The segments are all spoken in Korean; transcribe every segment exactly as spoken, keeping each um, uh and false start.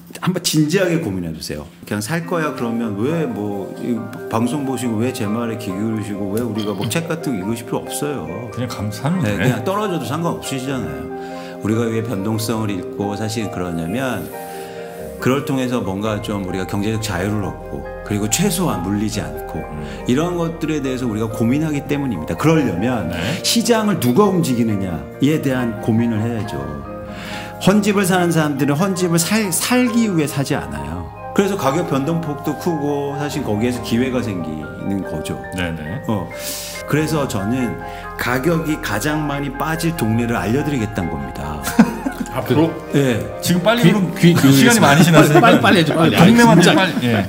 한번 진지하게 고민해 보세요. 그냥 살 거야 그러면 왜 뭐 방송 보시고 왜 제 말에 귀 기울이시고 왜 우리가 뭐 책 같은 거 읽으실 필요 없어요. 그냥 감사하면 네, 돼. 그냥 떨어져도 상관없으시잖아요. 우리가 왜 변동성을 읽고 사실 그러냐면 그걸 통해서 뭔가 좀 우리가 경제적 자유를 얻고 그리고 최소한 물리지 않고 음. 이런 것들에 대해서 우리가 고민하기 때문입니다. 그러려면 네. 시장을 누가 움직이느냐에 대한 고민을 해야죠. 헌집을 사는 사람들은 헌집을 살, 살기 위해 사지 않아요. 그래서 가격 변동폭도 크고 사실 거기에서 기회가 생기는 거죠. 네네. 어. 그래서 저는 가격이 가장 많이 빠질 동네를 알려드리겠다는 겁니다. 앞으로? 네. 지금 빨리 귀, 그럼 귀, 귀, 시간이 많이 지났으니까 빨리 빨리 해줘. 빨리. 동네만 좀 빨리. 예.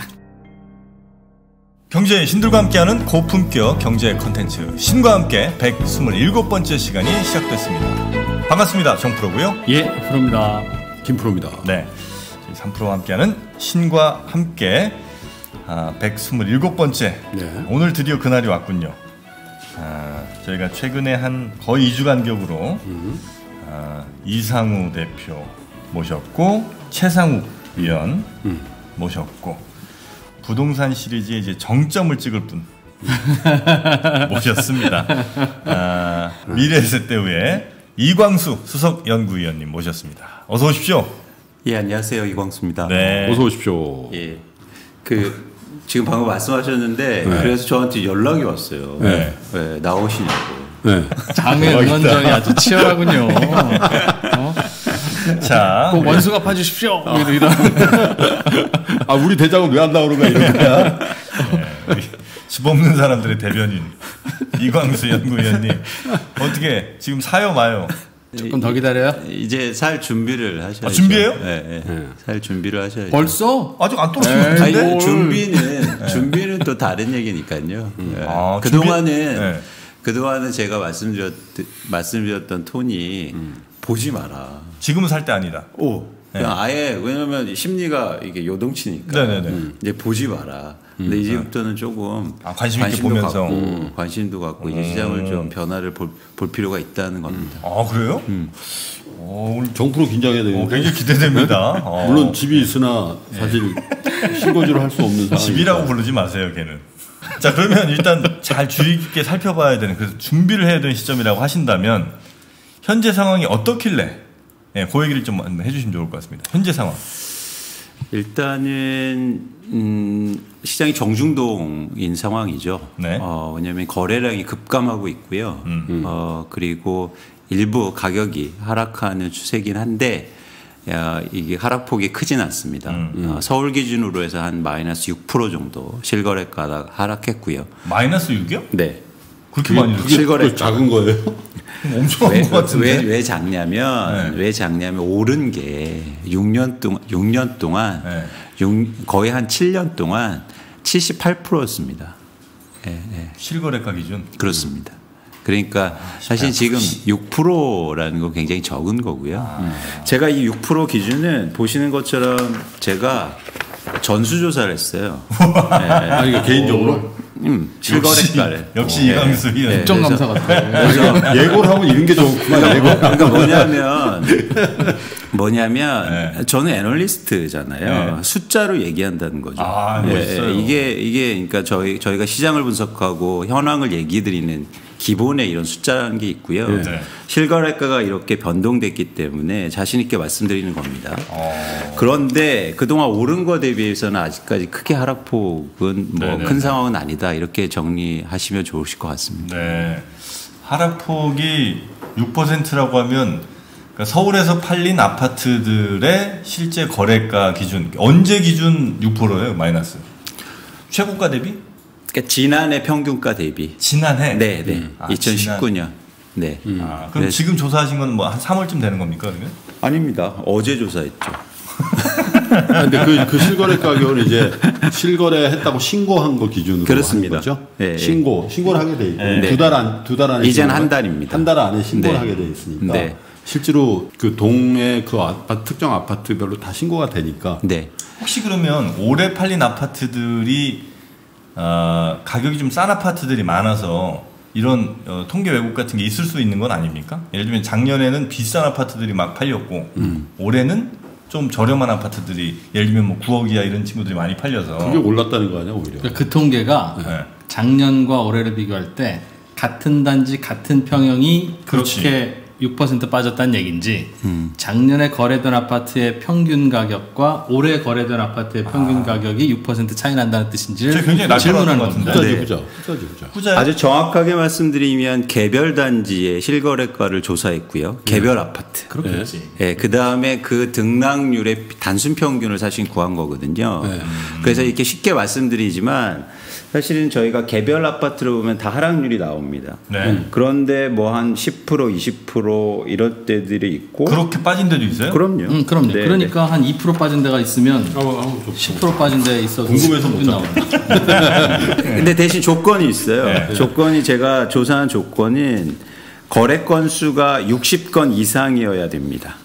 경제의 신들과 함께하는 고품격 경제 컨텐츠 신과 함께 백이십칠 번째 시간이 시작됐습니다. 반갑습니다. 정프로고요. 예, 프로입니다. 김프로입니다. 네, 삼 프로와 함께하는 신과 함께 아, 백이십칠 번째. 네. 오늘 드디어 그날이 왔군요. 아, 저희가 최근에 한 거의 이 주 간격으로 음. 아, 이상우 대표 모셨고 최상욱 위원 음. 모셨고 부동산 시리즈에 이제 정점을 찍을 분 모셨습니다. 아, 미래에셋대우의 이광수 수석 연구위원님 모셨습니다. 어서 오십시오. 예, 안녕하세요. 이광수입니다. 네. 어서 오십시오. 예. 그 지금 방금 말씀하셨는데 네. 그래서 저한테 연락이 왔어요. 네. 네, 나오시냐고. 네. 장외 응원전이 아주 치열하군요. 어? 자, 꼭 원수 갚아주십시오. 어. 이런. 아, 우리 대장은 왜 안 나오는 거야 이런 거야? 네, 집 없는 사람들의 대변인 이광수 연구위원님 어떻게 지금 사요 마요? 조금 더 기다려요? 이제 살 준비를 하셔야죠. 아, 준비해요? 네, 네. 네. 살 준비를 하셔야죠. 벌써? 아직 안 떨어진 것 같은데? 아니, 준비는 네. 준비는 또 다른 얘기니까요. 음. 네. 아, 그 동안은 네. 그 동안은 제가 말씀드렸 말씀드렸던 톤이 음. 보지 마라. 지금은 살 때 아니다. 오, 그냥 네. 아예 왜냐면 심리가 이게 요동치니까. 네네네. 음. 이제 보지 마라. 근데 음. 이제부터는 조금 아, 관심 있게 보면서 갖고, 음. 관심도 갖고 이제 시장을 좀 변화를 볼, 볼 필요가 있다는 겁니다. 음. 아 그래요? 음. 어, 오늘 정프로 긴장해야 되겠네. 어, 굉장히 기대됩니다. 어. 물론 집이 있으나 사실 신고지를 할 수 없는 상황. 집이라고 부르지 마세요, 걔는. 자, 그러면 일단 잘 주의 깊게 살펴봐야 되는, 그래서 준비를 해야 되는 시점이라고 하신다면 현재 상황이 어떻길래? 네, 그 얘기를 좀 해주시면 좋을 것 같습니다. 현재 상황. 일단은 음, 시장이 정중동인 상황이죠. 네. 어, 왜냐하면 거래량이 급감하고 있고요. 음. 어, 그리고 일부 가격이 하락하는 추세긴 한데 야, 이게 하락폭이 크진 않습니다. 음. 어, 서울 기준으로 해서 한 마이너스 육 퍼센트 정도 실거래가가 하락했고요. 마이너스 육이요? 네. 그렇게 많이 실거래 작은 거예요? 엄청 한 것 같은데. 왜, 왜 작냐면 네. 왜 작냐면 오른 게 육 년 동안 육 년 동안 네. 육, 거의 한 칠 년 동안 칠십팔 퍼센트였습니다. 예, 예. 실거래가 기준. 그렇습니다. 그러니까 사실 지금 육 퍼센트라는 거 굉장히 적은 거고요. 아. 제가 이 육 퍼센트 기준은 보시는 것처럼 제가 전수조사를 했어요. 네. 아니, 그러니까 개인적으로? 음, 실거래가를. 역시 이광수 위원. 네. 국정감사 같아요. 그래서 예고를 하면 이런 게 좋구만. 예고. 그러니까 뭐냐면 뭐냐면 네. 저는 애널리스트잖아요. 네. 숫자로 얘기한다는 거죠. 아, 멋있어요. 네. 이게 이게 그러니까 저희 저희가 시장을 분석하고 현황을 얘기 드리는 기본의 이런 숫자라는 게 있고요. 네. 실거래가가 이렇게 변동됐기 때문에 자신 있게 말씀드리는 겁니다. 어. 그런데 그동안 오른 거 대비해서는 아직까지 크게 하락폭은 뭐 큰 네네. 상황은 아니다. 이렇게 정리하시면 좋으실 것 같습니다. 네. 하락폭이 육 퍼센트라고 하면 그러니까 서울에서 팔린 아파트들의 실제 거래가 기준 언제 기준 육 퍼센트예요? 마이너스. 최고가 대비? 그러니까 지난해 평균가 대비. 지난해? 네, 네. 음. 아, 이천십구 년. 지난... 네. 음. 아, 그럼 네. 지금 조사하신 건 뭐 한 삼월쯤 되는 겁니까, 그러면? 아닙니다. 어제 조사했죠. 근데 그, 그 실거래 가격은 이제 실거래했다고 신고한 거 기준으로 그렇습니다. 하는 거죠? 네, 신고, 신고를 하게 돼 있고 네. 두 달 안, 두 달 안에 이제는 한 달입니다. 한 달 안에 신고를 네. 하게 돼 있으니까 네. 실제로 그 동의 그 아파트, 특정 아파트별로 다 신고가 되니까. 네. 혹시 그러면 올해 팔린 아파트들이 어, 가격이 좀 싼 아파트들이 많아서 이런 어, 통계 왜곡 같은 게 있을 수 있는 건 아닙니까? 예를 들면 작년에는 비싼 아파트들이 막 팔렸고 음. 올해는 좀 저렴한 아파트들이 예를 들면 뭐 구억 이하 이런 친구들이 많이 팔려서 그게 올랐다는 거 아니야 오히려. 그러니까 그 통계가 네. 작년과 올해를 비교할 때 같은 단지 같은 평형이 그렇지. 그렇게 육 퍼센트 빠졌다는 얘기인지 음. 작년에 거래된 아파트의 평균 가격과 올해 거래된 아파트의 평균 아. 가격이 육 퍼센트 차이 난다는 뜻인지를 저 굉장히 날카로운 질문하는 것 겁니다. 같은데. 후자지 네. 후자. 후자지 후자. 후자요? 아주 정확하게 말씀드리면 개별 단지의 실거래가를 조사했고요. 개별 아파트. 그렇겠지. 예, 그 다음에 그 등락률의 단순 평균을 사실 구한 거거든요. 네. 그래서 이렇게 쉽게 말씀드리지만 사실은 저희가 개별 아파트를 보면 다 하락률이 나옵니다. 네. 그런데 뭐 한 십 퍼센트, 이십 퍼센트 이럴 때들이 있고. 그렇게 빠진 데도 있어요? 그럼요. 음, 그럼요. 네, 그러니까 한 이 퍼센트 빠진 데가 있으면 한번 한번 좀 십 퍼센트 빠진 데 있어도 궁금해서 못 나와요. 네. 근데 대신 조건이 있어요. 네. 조건이 제가 조사한 조건은 거래 건수가 육십 건 이상이어야 됩니다.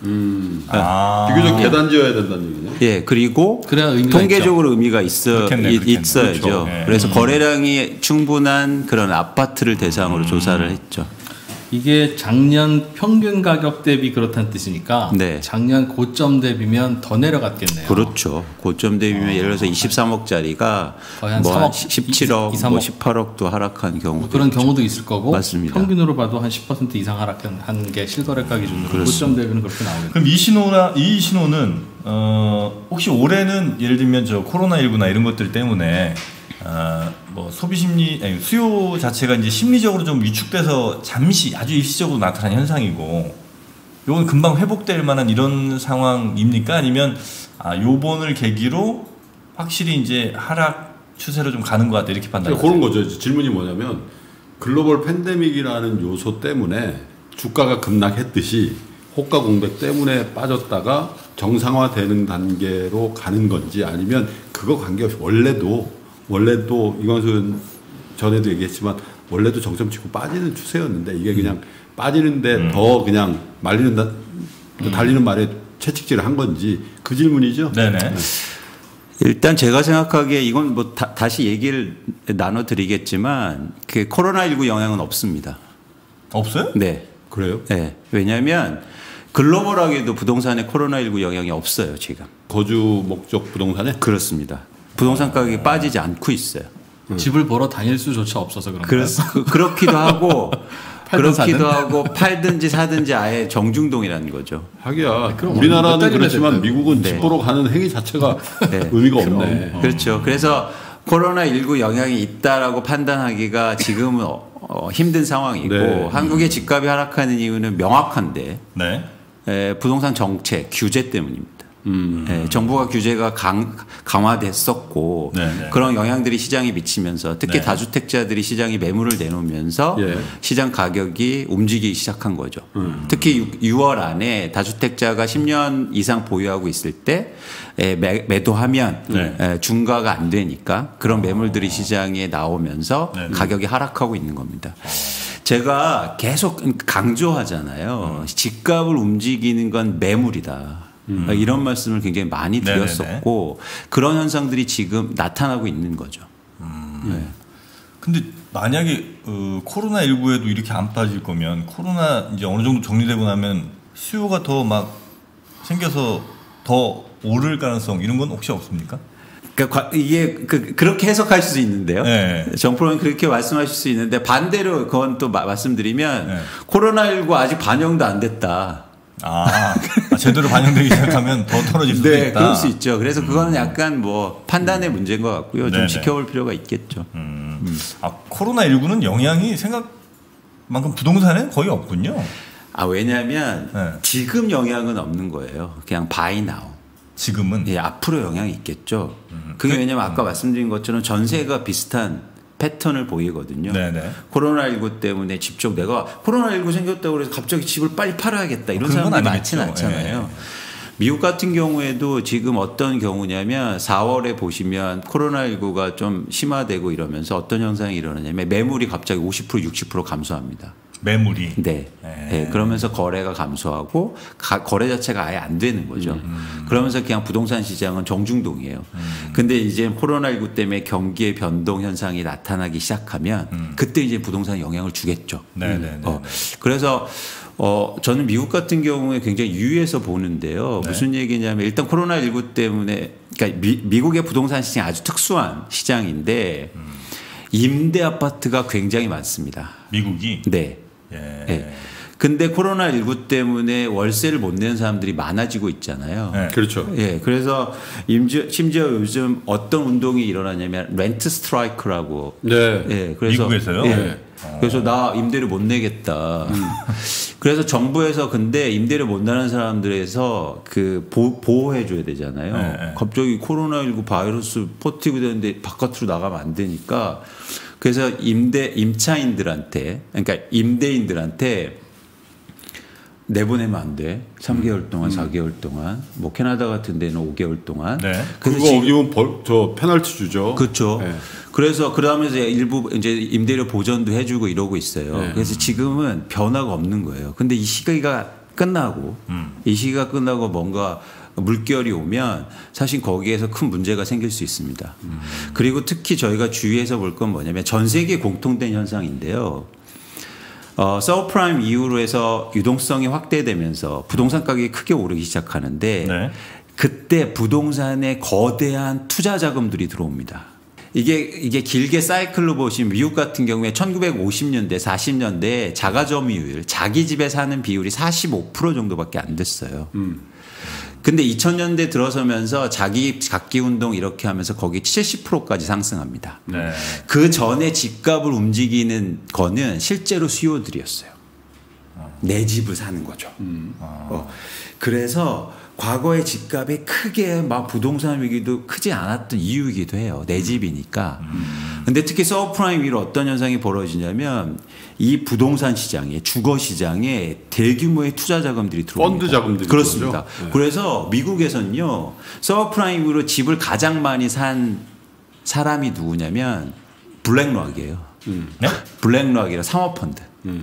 아. 비교적 계단지어야 된다는 얘기네. 예, 그리고 그래야 의미가 통계적으로 의미가 있어 그렇겠네, 있, 그렇겠네. 있어야죠. 그렇죠. 예. 그래서 거래량이 충분한 그런 아파트를 대상으로 조사를 했죠. 이게 작년 평균 가격 대비 그렇다는 뜻이니까 네. 작년 고점 대비면 더 내려갔겠네요. 그렇죠. 고점 대비면 예를 들어서 이십삼억짜리가 거의 한 뭐 삼억, 십칠억, 이, 삼억. 뭐 십팔억도 하락한 경우 뭐 그런 경우도 있을 거고 맞습니다. 평균으로 봐도 한 십 퍼센트 이상 하락한 게 실거래가 기준으로 고점 대비는 그렇게 나오겠네요. 그럼 이 신호나 이 신호는 어, 혹시 올해는 예를 들면 저 코로나십구나 이런 것들 때문에 어, 뭐 소비 심리 아니, 수요 자체가 이제 심리적으로 좀 위축돼서 잠시 아주 일시적으로 나타난 현상이고 요건 금방 회복될 만한 이런 상황입니까? 아니면 아, 요번을 계기로 확실히 이제 하락 추세로 좀 가는 것 같다 이렇게 판단해요. 그런 거죠. 질문이 뭐냐면 글로벌 팬데믹이라는 요소 때문에 주가가 급락했듯이 호가 공백 때문에 빠졌다가 정상화되는 단계로 가는 건지 아니면 그거 관계없이 원래도 원래도 이건수 전에도 얘기했지만 원래도 정점 치고 빠지는 추세였는데 이게 그냥 음. 빠지는데 음. 더 그냥 말리는 다, 음. 달리는 말에 채찍질을 한 건지 그 질문이죠. 네네. 네. 일단 제가 생각하기에 이건 뭐 다, 다시 얘기를 나눠드리겠지만 그 코로나십구 영향은 없습니다. 없어요? 네. 그래요? 네. 왜냐하면 글로벌하게도 부동산에 코로나십구 영향이 없어요 지금. 거주 목적 부동산에? 그렇습니다. 부동산 가격이 빠지지 않고 있어요. 음. 집을 보러 다닐 수조차 없어서 그런가요? 그래서 그, 그렇기도 하고 팔든 그렇기도 사든? 하고 팔든지 사든지 아예 정중동이라는 거죠. 하기야. 그럼 우리나라는 몇 그렇지만 달이나 미국은 네. 집 보러 가는 행위 자체가 네. 의미가 없네. 어. 그렇죠. 그래서 코로나십구 영향이 있다라고 판단하기가 지금은 어, 어, 힘든 상황이고 네. 한국의 집값이 하락하는 이유는 명확한데 네. 에, 부동산 정책 규제 때문입니다. 음. 예, 정부가 규제가 강, 강화됐었고 네네. 그런 영향들이 시장에 미치면서 특히 네. 다주택자들이 시장에 매물을 내놓으면서 예. 시장 가격이 움직이기 시작한 거죠. 음. 특히 유월 안에 다주택자가 십 년 이상 보유하고 있을 때 에, 매, 매도하면 네. 에, 중과가 안 되니까 그런 매물들이 시장에 나오면서 네네. 가격이 하락하고 있는 겁니다. 제가 계속 강조하잖아요. 음. 집값을 움직이는 건 매물이다. 음. 이런 말씀을 굉장히 많이 네네네. 드렸었고 그런 현상들이 지금 나타나고 있는 거죠. 음. 네. 근데 만약에 어, 코로나십구에도 이렇게 안 빠질 거면 코로나 이제 어느 정도 정리되고 나면 수요가 더 막 생겨서 더 오를 가능성 이런 건 혹시 없습니까? 그러니까 이게 그, 그렇게 해석할 수 있는데요. 네. 정프로는 그렇게 말씀하실 수 있는데 반대로 그건 또 마, 말씀드리면 네. 코로나십구 아직 반영도 안 됐다. 아, 아, 제대로 반영되기 시작하면 더 떨어질 수도 네, 있다. 그럴 수 있죠. 그래서 그거는 약간 뭐 판단의 문제인 것 같고요. 좀 네네. 지켜볼 필요가 있겠죠. 음. 아, 코로나십구는 영향이 생각만큼 부동산에 거의 없군요. 아, 왜냐하면 네. 지금 영향은 없는 거예요. 그냥 바이 나우. 지금은. 예, 앞으로 영향이 있겠죠. 음. 그게 그- 왜냐면 아까 말씀드린 것처럼 전세가 비슷한 패턴을 보이거든요. 네네. 코로나십구 때문에 집 쪽 내가 코로나십구 생겼다고 그래서 갑자기 집을 빨리 팔아야겠다 이런 그런 건 사람들이 아니겠죠. 많지는 않잖아요. 예. 미국 같은 경우에도 지금 어떤 경우냐면 사월에 보시면 코로나십구가 좀 심화되고 이러면서 어떤 현상이 일어나냐면 매물이 갑자기 오십 퍼센트 육십 퍼센트 감소합니다. 매물이. 네. 네. 그러면서 거래가 감소하고 가, 거래 자체가 아예 안 되는 거죠. 음. 그러면서 그냥 부동산 시장은 정중동이에요. 음. 근데 이제 코로나십구 때문에 경기의 변동 현상이 나타나기 시작하면 음. 그때 이제 부동산에 영향을 주겠죠. 네네네. 어, 그래서 어, 저는 미국 같은 경우에 굉장히 유의해서 보는데요. 네. 무슨 얘기냐면 일단 코로나십구 때문에 그러니까 미, 미국의 부동산 시장이 아주 특수한 시장인데 음. 임대 아파트가 굉장히 많습니다. 미국이? 네. 예. 네. 근데 코로나십구 때문에 월세를 못 내는 사람들이 많아지고 있잖아요. 네. 그렇죠. 예. 그래서 임지, 심지어 요즘 어떤 운동이 일어나냐면 렌트 스트라이크라고. 네. 예. 그래서 미국에서요? 예. 네. 그래서 나 임대료 못 내겠다. 음. 그래서 정부에서 근데 임대료 못 내는 사람들에서 그 보, 보호해 줘야 되잖아요. 네. 갑자기 코로나십구 바이러스 퍼티고 되는데 바깥으로 나가면 안 되니까 그래서 임대 임차인들한테 그러니까 임대인들한테 내보내면 안 돼. 삼 개월 동안, 음. 사 개월 동안. 뭐 캐나다 같은 데는 오 개월 동안. 네. 그거 어기면 벌, 저 페널티 주죠. 그렇죠. 네. 그래서 그러면서 일부 이제 임대료 보전도 해주고 이러고 있어요. 네. 그래서 지금은 변화가 없는 거예요. 근데 이 시기가 끝나고 음. 이 시기가 끝나고 뭔가 물결이 오면 사실 거기에서 큰 문제가 생길 수 있습니다. 음. 그리고 특히 저희가 주의해서 볼 건 뭐냐면 전 세계 공통된 현상인데요. 어, 서브프라임 이후로 해서 유동성이 확대되면서 부동산 가격이 크게 오르기 시작하는데 네. 그때 부동산에 거대한 투자 자금들이 들어옵니다. 이게 이게 길게 사이클로 보시면 미국 같은 경우에 천구백오십 년대, 사십 년대 자가 점유율, 자기 집에 사는 비율이 사십오 퍼센트 정도밖에 안 됐어요. 음. 근데 이천 년대 들어서면서 자기 각기 운동 이렇게 하면서 거기 칠십 퍼센트까지 상승합니다. 네. 그 전에 집값을 움직이는 거는 실제로 수요들이었어요. 내 집을 사는 거죠. 음. 어. 그래서 과거의 집값이 크게 막 부동산 위기도 크지 않았던 이유이기도 해요. 내 집이니까. 음. 근데 특히 서브프라임 위로 어떤 현상이 벌어지냐면 이 부동산 시장에 주거 시장에 대규모의 투자 자금들이 들어옵니다. 펀드 자금들이 그렇습니다. 네. 그래서 미국에서는요. 서브프라임으로 집을 가장 많이 산 사람이 누구냐면 블랙락이에요. 음. 네? 블랙락이라 사모펀드. 음.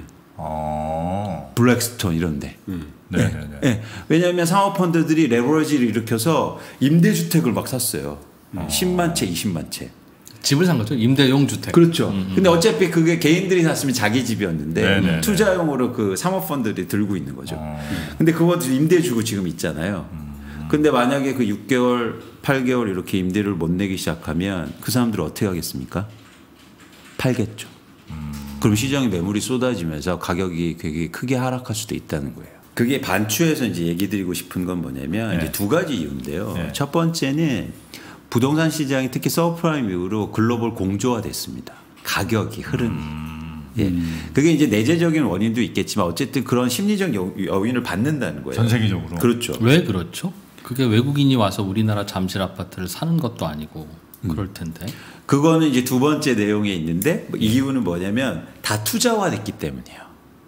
어. 블랙스톤 이런데. 음. 네, 네, 네. 네. 왜냐하면 사모펀드들이 레버리지를 일으켜서 임대주택을 막 샀어요. 어. 십만 채, 이십만 채. 집을 산 거죠. 임대용 주택. 그렇죠. 음, 음. 근데 어차피 그게 개인들이 샀으면 자기 집이었는데 네네네. 투자용으로 그 사모펀드들이 들고 있는 거죠. 어. 근데 그것도 임대 주고 지금 있잖아요. 음. 근데 만약에 그 육 개월, 팔 개월 이렇게 임대를 못 내기 시작하면 그 사람들은 어떻게 하겠습니까? 팔겠죠. 음. 그럼 시장에 매물이 쏟아지면서 가격이 되게 크게 하락할 수도 있다는 거예요. 그게 반추에서 이제 얘기 드리고 싶은 건 뭐냐면 네. 이제 두 가지 이유인데요. 네. 첫 번째는 부동산 시장이 특히 서브프라임 이후로 글로벌 공조화됐습니다. 가격이 흐름이. 음. 예. 그게 이제 내재적인 원인도 있겠지만 어쨌든 그런 심리적 여인을 받는다는 거예요. 전 세계적으로. 그렇죠. 왜 그렇죠? 그게 외국인이 와서 우리나라 잠실 아파트를 사는 것도 아니고 그럴 텐데. 그거는 이제 두 번째 내용에 있는데 이유는 뭐냐면 다 투자화됐기 때문이에요.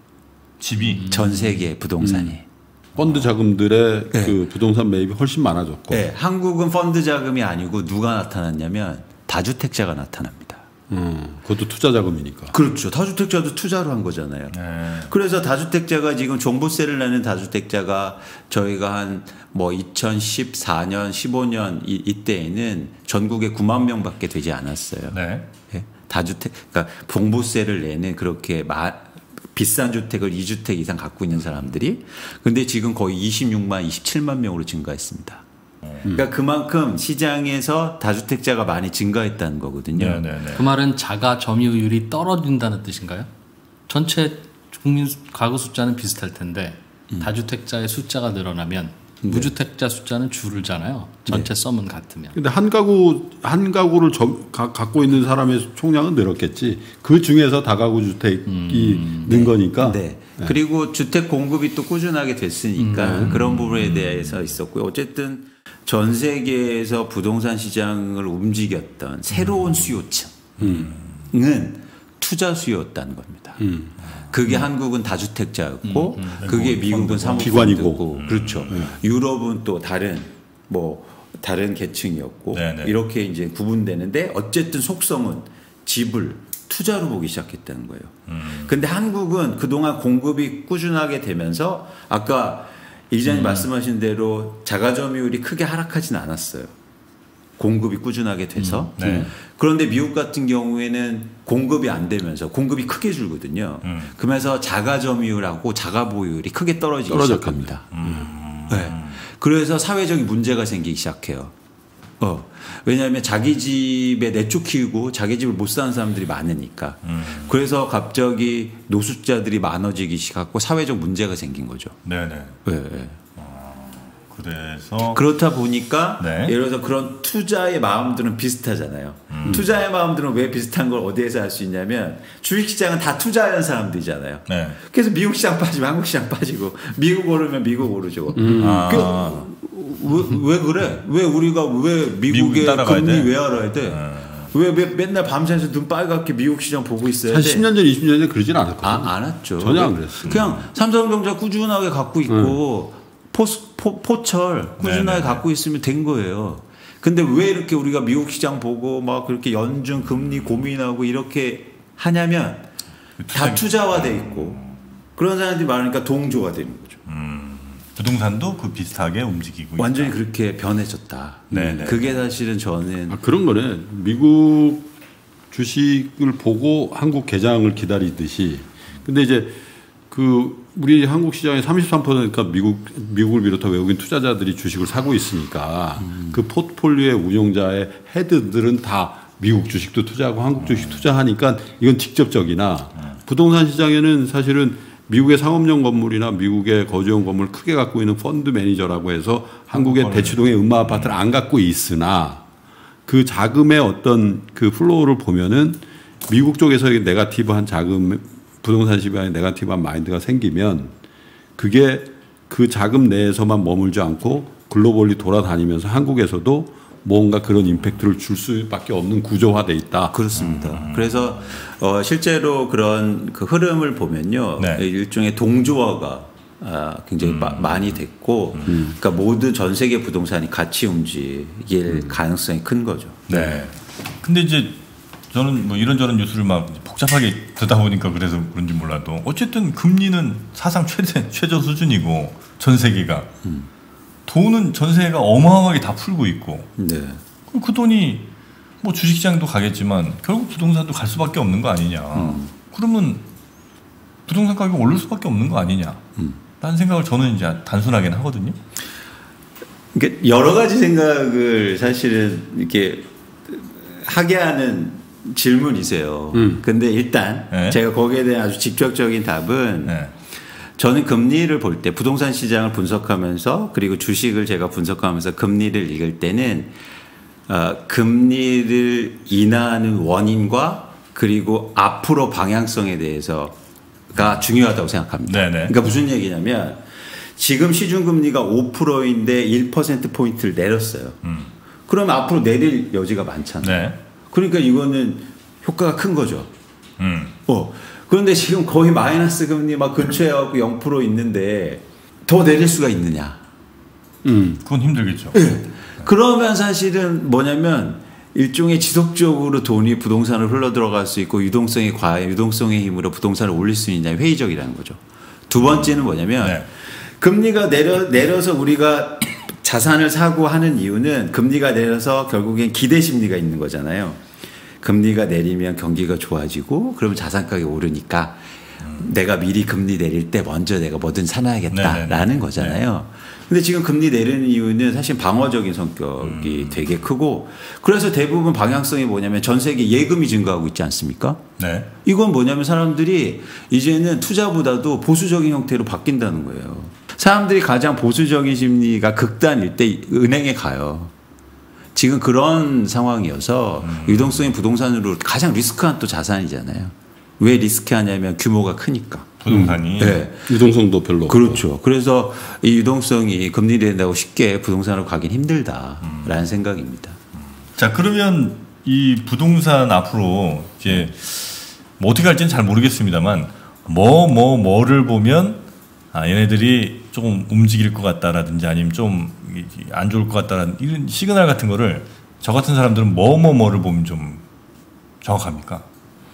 집이 전 세계 부동산이. 음. 펀드 자금들의 네. 그 부동산 매입이 훨씬 많아졌고. 네. 한국은 펀드 자금이 아니고 누가 나타났냐면 다주택자가 나타납니다. 음, 그것도 투자 자금이니까. 그렇죠. 다주택자도 투자로 한 거잖아요. 네. 그래서 다주택자가 지금 종부세를 내는 다주택자가 저희가 한 뭐 이천십사 년, 십오 년 이, 이때에는 전국에 구만 명밖에 되지 않았어요. 네. 네. 다주택, 그러니까 종부세를 내는 그렇게 마, 비싼 주택을 이 주택 이상 갖고 있는 사람들이 근데 지금 거의 이십육만, 이십칠만 명으로 증가했습니다. 그러니까 그만큼 시장에서 다주택자가 많이 증가했다는 거거든요. 네네네. 그 말은 자가 점유율이 떨어진다는 뜻인가요? 전체 국민 가구 숫자는 비슷할 텐데 음. 다주택자의 숫자가 늘어나면 네. 무주택자 숫자는 줄잖아요. 전체 네. 썸은 같으면. 근데 한 가구 한 가구를 점, 가, 갖고 있는 사람의 총량은 늘었겠지. 그 중에서 다가구 주택이 음. 는 네. 거니까. 네. 네. 그리고 주택 공급이 또 꾸준하게 됐으니까 음. 그런 부분에 대해서 있었고요. 어쨌든 전 세계에서 부동산 시장을 움직였던 새로운 수요층은 음. 투자 수요였다는 겁니다. 음. 그게 음. 한국은 다주택자였고 음. 음. 그게 미국은 사모펀드고 음. 그렇죠. 음. 유럽은 또 다른 뭐 다른 계층이었고 네네. 이렇게 이제 구분되는데 어쨌든 속성은 집을 투자로 보기 시작했다는 거예요. 음. 근데 한국은 그동안 공급이 꾸준하게 되면서 아까 이 기자님 음. 말씀하신 대로 자가점유율이 크게 하락하진 않았어요. 공급이 꾸준하게 돼서. 음. 네. 그런데 미국 같은 경우에는 공급이 안 되면서 공급이 크게 줄거든요. 음. 그러면서 자가점유율하고 자가보유율이 크게 떨어지기 시작합니다. 음. 네. 그래서 사회적인 문제가 생기기 시작해요. 어. 왜냐하면 자기 집에 내쫓기고 자기 집을 못 사는 사람들이 많으니까. 음. 그래서 갑자기 노숙자들이 많아지기 시작하고 사회적 문제가 생긴 거죠. 네네. 네. 네. 그래서 그렇다 보니까 네. 예를 들어서 그런 투자의 마음들은 비슷하잖아요. 음. 투자의 마음들은 왜 비슷한 걸 어디에서 알 수 있냐면 주식시장은 다 투자하는 사람들이잖아요. 네. 그래서 미국 시장 빠지면 한국 시장 빠지고 미국 오르면 미국 오르죠. 음. 아. 그, 왜, 왜 그래? 왜 우리가 왜 미국의 금리 돼? 왜 알아야 돼? 네. 왜, 왜 맨날 밤새서 눈 빨갛게 미국 시장 보고 있어야 한 돼? 십 년 전, 이십 년 전에 그러진 않았거든요. 아, 안 왔죠. 전혀 안 그랬어요. 그냥 삼성전자 꾸준하게 갖고 있고 음. 포스, 포, 포철 꾸준하게 네네. 갖고 있으면 된 거예요. 근데 왜 이렇게 우리가 미국 시장 보고 막 그렇게 연준 금리 고민하고 이렇게 하냐면 다 투자화돼 있고 그런 사람들이 많으니까 동조가 되는 거죠. 음, 부동산도 그 비슷하게 움직이고 완전히 있다. 그렇게 변해졌다. 네네. 그게 사실은 저는 아, 그런 거네. 미국 주식을 보고 한국 개장을 기다리듯이. 근데 이제 그 우리 한국 시장의 삼십삼 퍼센트가 미국 미국을 비롯한 외국인 투자자들이 주식을 사고 있으니까 음. 그 포트폴리오의 운용자의 헤드들은 다 미국 주식도 투자하고 한국 주식 음. 투자하니까 이건 직접적이나 음. 부동산 시장에는 사실은 미국의 상업용 건물이나 미국의 거주용 건물을 크게 갖고 있는 펀드 매니저라고 해서 한국의 대치동의 음마 아파트를 안 갖고 있으나 그 자금의 어떤 그 플로우를 보면은 미국 쪽에서의 네거티브한 자금 부동산 시장에 네거티브한 마인드가 생기면 그게 그 자금 내에서만 머물지 않고 글로벌리 돌아다니면서 한국에서도 뭔가 그런 임팩트를 줄 수밖에 없는 구조화돼 있다. 그렇습니다. 음. 그래서 어 실제로 그런 그 흐름을 보면요, 네. 일종의 동조화가 아, 굉장히 음. 마, 많이 됐고, 음. 그러니까 모든 전 세계 부동산이 같이 움직일 음. 가능성이 큰 거죠. 네. 근데 이제 저는 뭐 이런저런 뉴스를 막 복잡하게 듣다 보니까 그래서 그런지 몰라도 어쨌든 금리는 사상 최대 최저 수준이고 전 세계가. 음. 돈은 전세가 어마어마하게 다 풀고 있고 네. 그 돈이 뭐 주식시장도 가겠지만 결국 부동산도 갈 수밖에 없는 거 아니냐. 음. 그러면 부동산 가격이 오를 수밖에 없는 거 아니냐. 음. 라는 생각을 저는 이제 단순하게는 하거든요. 그러니까 여러 가지 생각을 사실은 이렇게 하게 하는 질문이세요. 음. 근데 일단 네. 제가 거기에 대한 아주 직접적인 답은 네. 저는 금리를 볼 때 부동산 시장을 분석하면서 그리고 주식을 제가 분석하면서 금리를 읽을 때는 어, 금리를 인하하는 원인과 그리고 앞으로 방향성에 대해서가 중요하다고 생각합니다. 네네. 그러니까 무슨 얘기냐면 지금 시중금리가 오 퍼센트인데 일 퍼센트 포인트를 내렸어요. 음. 그러면 앞으로 내릴 여지가 많잖아요. 네. 그러니까 이거는 효과가 큰 거죠. 음. 어. 그런데 지금 거의 마이너스 금리 막 근처에 와서 영 퍼센트 있는데 더 내릴 수가 있느냐? 음, 그건 힘들겠죠. 네. 그러면 사실은 뭐냐면 일종의 지속적으로 돈이 부동산으로 흘러 들어갈 수 있고 유동성이 과연 유동성의 힘으로 부동산을 올릴 수 있냐 회의적이라는 거죠. 두 번째는 뭐냐면 네. 금리가 내려 내려서 우리가 자산을 사고 하는 이유는 금리가 내려서 결국엔 기대 심리가 있는 거잖아요. 금리가 내리면 경기가 좋아지고 그러면 자산 가격이 오르니까 음. 내가 미리 금리 내릴 때 먼저 내가 뭐든 사놔야겠다라는 네네네. 거잖아요. 네. 근데 지금 금리 내리는 이유는 사실 방어적인 성격이 음. 되게 크고 그래서 대부분 방향성이 뭐냐면 전 세계 예금이 증가하고 있지 않습니까? 네. 이건 뭐냐면 사람들이 이제는 투자보다도 보수적인 형태로 바뀐다는 거예요. 사람들이 가장 보수적인 심리가 극단일 때 은행에 가요. 지금 그런 상황이어서 음. 유동성이 부동산으로 가장 리스크한 또 자산이잖아요. 왜 리스크하냐면 규모가 크니까. 부동산이. 음. 네. 유동성도 별로 없고. 그렇죠. 그래서 이 유동성이 금리 내린다고 쉽게 부동산으로 가긴 힘들다라는 음. 생각입니다. 자, 그러면 이 부동산 앞으로 이제 뭐 어떻게 할지는 잘 모르겠습니다만 뭐, 뭐, 뭐를 보면 아, 얘네들이 조금 움직일 것 같다라든지 아니면 좀 안 좋을 것 같다라는 이런 시그널 같은 거를 저 같은 사람들은 뭐 뭐 뭐를 보면 좀 정확합니까?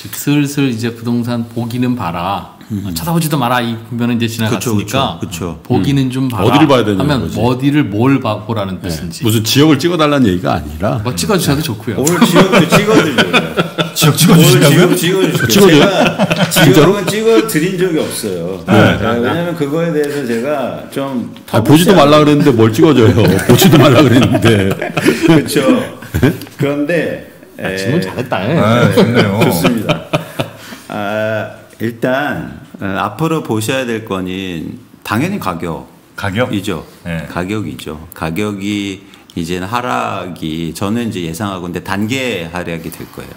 슬슬 이제 부동산 보기는 봐라. 음. 쳐다보지도 마라 이 국면은 이제 지나갔으니까 그쵸, 그쵸. 보기는 음. 좀 봐라. 어디를 봐야 되냐는 하면 거지. 어디를 뭘 봐, 보라는 네. 뜻인지. 무슨 지역을 찍어달라는 얘기가 아니라 뭐 찍어주셔도 좋고요. 오늘 지역도 찍어드려요. 지역 찍어주시냐고요? 찍어주시고 찍어줘요? 제가 지역은 찍어드린 적이 없어요. 네. 네. 왜냐하면 그거에 대해서 제가 좀 아, 보지도 말라 그랬는데 뭘 찍어줘요? 보지도 말라 그랬는데. 그렇죠. 그런데 아, 질문 잘했다. 아, 좋네요. 좋습니다. 아, 일단 어, 앞으로 보셔야 될 거는 당연히 가격. 가격이죠. 네. 가격이죠. 가격이 이제는 하락이 저는 이제 예상하고 근데 단계 하락이 될 거예요.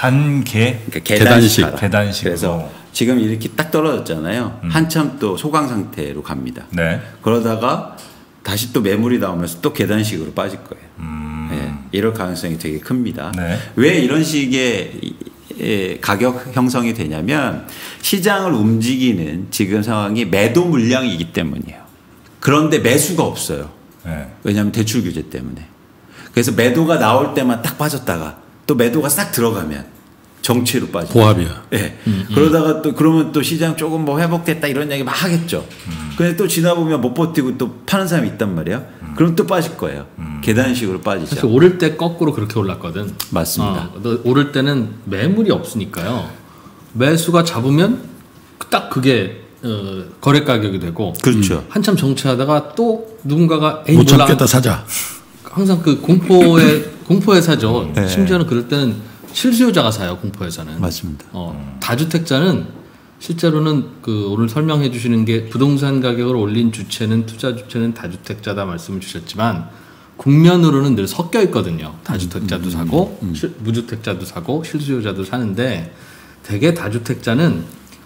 단계? 그러니까 계단식. 하락. 계단식으로. 그래서 지금 이렇게 딱 떨어졌잖아요. 음. 한참 또 소강 상태로 갑니다. 네. 그러다가 다시 또 매물이 나오면서 또 계단식으로 빠질 거예요. 음. 네. 이럴 가능성이 되게 큽니다. 네. 왜 이런 식의 예, 가격 형성이 되냐면 시장을 움직이는 지금 상황이 매도 물량이기 때문이에요. 그런데 매수가 없어요. 네. 왜냐하면 대출 규제 때문에. 그래서 매도가 나올 때만 딱 빠졌다가 또 매도가 싹 들어가면 정체로 빠져. 보합이야. 네. 음, 음. 그러다가 또 그러면 또 시장 조금 뭐 회복됐다 이런 얘기 막 하겠죠. 음. 근데 또 지나 보면 못 버티고 또 파는 사람이 있단 말이야. 음. 그럼 또 빠질 거예요. 음. 계단식으로 빠지죠. 사실 오를 때 거꾸로 그렇게 올랐거든. 맞습니다. 어, 오를 때는 매물이 없으니까요. 매수가 잡으면 딱 그게 어, 거래 가격이 되고. 그렇죠. 음. 한참 정체하다가 또 누군가가 에이, 못 몰라. 참겠다 사자. 항상 그 공포의 공포의 사죠. 네. 심지어는 그럴 때는 실수요자가 사요. 공포회사는. 맞습니다. 어, 다주택자는 실제로는 그 오늘 설명해 주시는 게 부동산 가격을 올린 주체는 투자 주체는 다주택자다 말씀을 주셨지만 국면으로는 늘 섞여 있거든요. 다주택자도 음, 음, 사고 음. 실, 무주택자도 사고 실수요자도 사는데 대개 다주택자는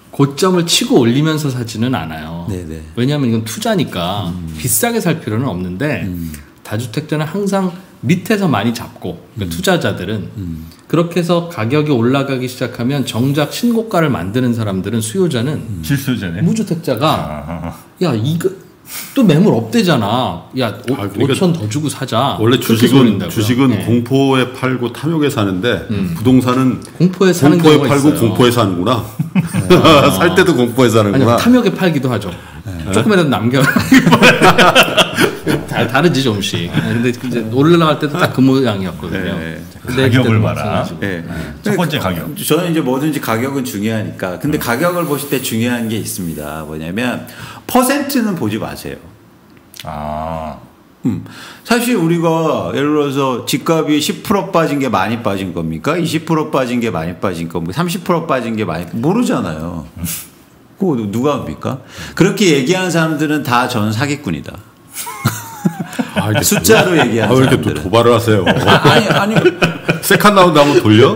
고점을 치고 올리면서 사지는 않아요. 네네. 왜냐하면 이건 투자니까 음. 비싸게 살 필요는 없는데 음. 다주택자는 항상 밑에서 많이 잡고 그러니까 음. 투자자들은 음. 그렇게 해서 가격이 올라가기 시작하면 정작 신고가를 만드는 사람들은 수요자는 음. 실수요자네. 무주택자가 아. 야 이거 또 매물 없대잖아. 야 아, 그러니까 오천 더 주고 사자. 원래 주식은 주식은 네. 공포에 팔고 탐욕에 사는데 음. 부동산은 공포에 사는 공포에 경우가 팔고 있어요. 공포에 사는구나. 아. 살 때도 공포에 사는구나. 아니, 탐욕에 팔기도 하죠. 네. 조금이라도 남겨. 다, 다르지 좀씩. 근데 이제 올라갈 때도 딱 그 모양이었거든요. 네. 가격을 봐라. 네. 첫 번째 가격. 저는 이제 뭐든지 가격은 중요하니까. 근데 음. 가격을 보실 때 중요한 게 있습니다. 뭐냐면 퍼센트는 보지 마세요. 아. 음. 사실 우리가 예를 들어서 집값이 십 퍼센트 빠진 게 많이 빠진 겁니까? 이십 퍼센트 빠진 게 많이 빠진 겁니까? 삼십 퍼센트 빠진 게 많이 모르잖아요. 그거 누가 합니까? 그렇게 얘기하는 사람들은 다 저는 사기꾼이다. 아, 숫자로 얘기하는 아, 왜 이렇게 사람들은. 또 도발을 하세요? 아, 아니 아니 세컨 라운드 한번 돌려?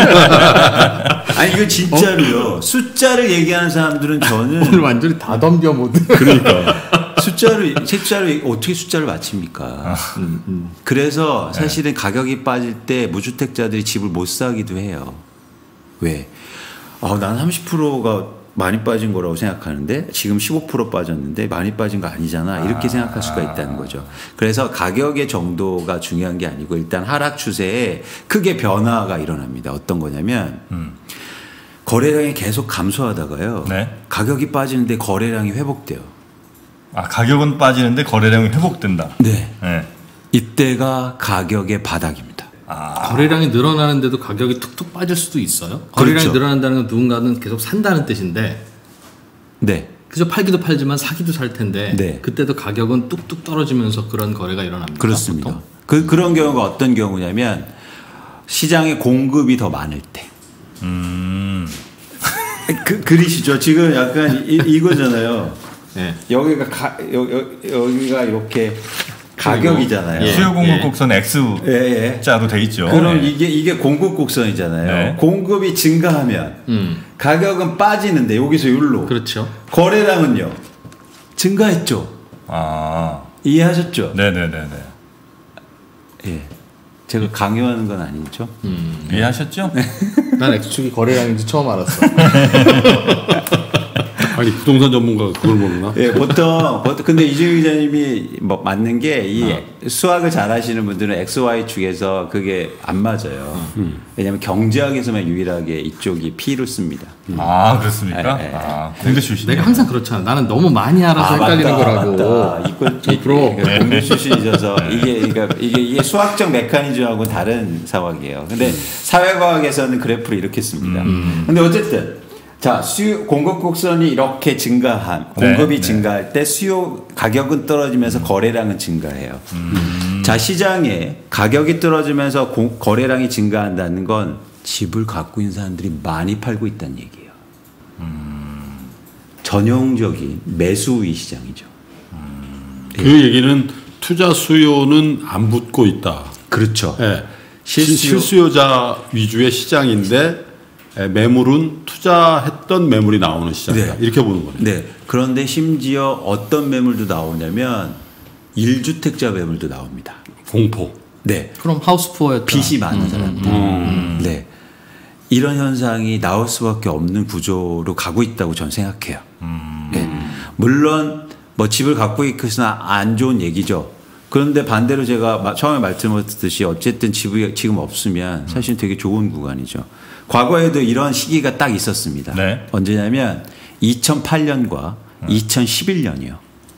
아니 이거 진짜로요. 숫자를 얘기하는 사람들은 저는 오늘 완전히 다 덤벼 모드. 그러니까 숫자를 숫자를 어떻게 숫자를 맞춥니까? 아. 음, 음. 그래서 사실은 네. 가격이 빠질 때 무주택자들이 집을 못 사기도 해요. 왜? 어, 난 삼십 퍼센트가 많이 빠진 거라고 생각하는데 지금 십오 퍼센트 빠졌는데 많이 빠진 거 아니잖아 이렇게 아, 생각할 수가 있다는 거죠. 그래서 가격의 정도가 중요한 게 아니고 일단 하락 추세에 크게 변화가 일어납니다. 어떤 거냐면 음. 거래량이 계속 감소하다가요. 네. 가격이 빠지는데 거래량이 회복돼요. 아 가격은 빠지는데 거래량이 회복된다. 네. 네. 이때가 가격의 바닥입니다. 아. 거래량이 늘어나는데도 가격이 툭툭 빠질 수도 있어요. 거래량이 그렇죠. 늘어난다는 건 누군가는 계속 산다는 뜻인데. 네. 그죠. 팔기도 팔지만 사기도 살 텐데. 네. 그때도 가격은 뚝뚝 떨어지면서 그런 거래가 일어납니다. 그렇습니다. 그 그런 경우가 어떤 경우냐면 시장에 공급이 더 많을 때. 음. 그 그리시죠. 지금 약간 이, 이거잖아요. 네. 여기가 가, 여, 여, 여기가 이렇게. 가격이잖아요. 예. 수요 공급 곡선 X자로 예. 예. 돼 있죠. 그럼 예. 이게 이게 공급 곡선이잖아요. 네. 공급이 증가하면 음. 가격은 빠지는데 여기서 여기로. 그렇죠. 거래량은요 증가했죠. 아 이해하셨죠? 네네네네. 예, 제가 강요하는 건 아니죠. 음. 이해하셨죠? 난 X축이 거래량인지 처음 알았어. 아니 부동산 전문가가 그걸 모르나? 예, 보통 보통 근데 이재규 기자님이 뭐 맞는 게 이 어. 수학을 잘하시는 분들은 엑스 와이 축에서 그게 안 맞아요. 음. 왜냐하면 경제학에서만 유일하게 이쪽이 P를 씁니다. 음. 아 그렇습니까? 예, 예. 아, 공대 출신. 내가 항상 그렇잖아. 나는 너무 많이 알아서 아, 헷갈리는 맞다, 거라고. 맞다. 이건 프로 공대 출신이셔서 이게 그러니까 이게 이게 수학적 메커니즘하고는 다른 상황이에요. 근데 음. 사회과학에서는 그래프를 이렇게 씁니다. 음. 근데 어쨌든. 자, 수요, 공급 곡선이 이렇게 증가한, 공급이 네, 증가할 네. 때 수요, 가격은 떨어지면서 음. 거래량은 증가해요. 음. 자, 시장에 가격이 떨어지면서 고, 거래량이 증가한다는 건 집을 갖고 있는 사람들이 많이 팔고 있다는 얘기예요. 음. 전형적인 매수 우위 시장이죠. 음. 그 네. 얘기는 투자 수요는 안 붙고 있다. 그렇죠. 네. 실수요. 실수요자 위주의 시장인데 매물은 투자했던 매물이 나오는 시장이다. 네. 이렇게 보는 거네요. 네. 그런데 심지어 어떤 매물도 나오냐면 일 주택자 매물도 나옵니다. 공포. 네. 그럼 하우스푸어였다. 빚이 많은 사람들. 음, 음. 네. 이런 현상이 나올 수밖에 없는 구조로 가고 있다고 저는 생각해요. 음. 네. 물론 뭐 집을 갖고 있거나 안 좋은 얘기죠. 그런데 반대로 제가 처음에 말씀드렸듯이 어쨌든 집이 지금 없으면 사실 되게 좋은 구간이죠. 과거에도 이런 시기가 딱 있었습니다. 네. 언제냐면 이천팔 년과 음. 이천십일 년이요.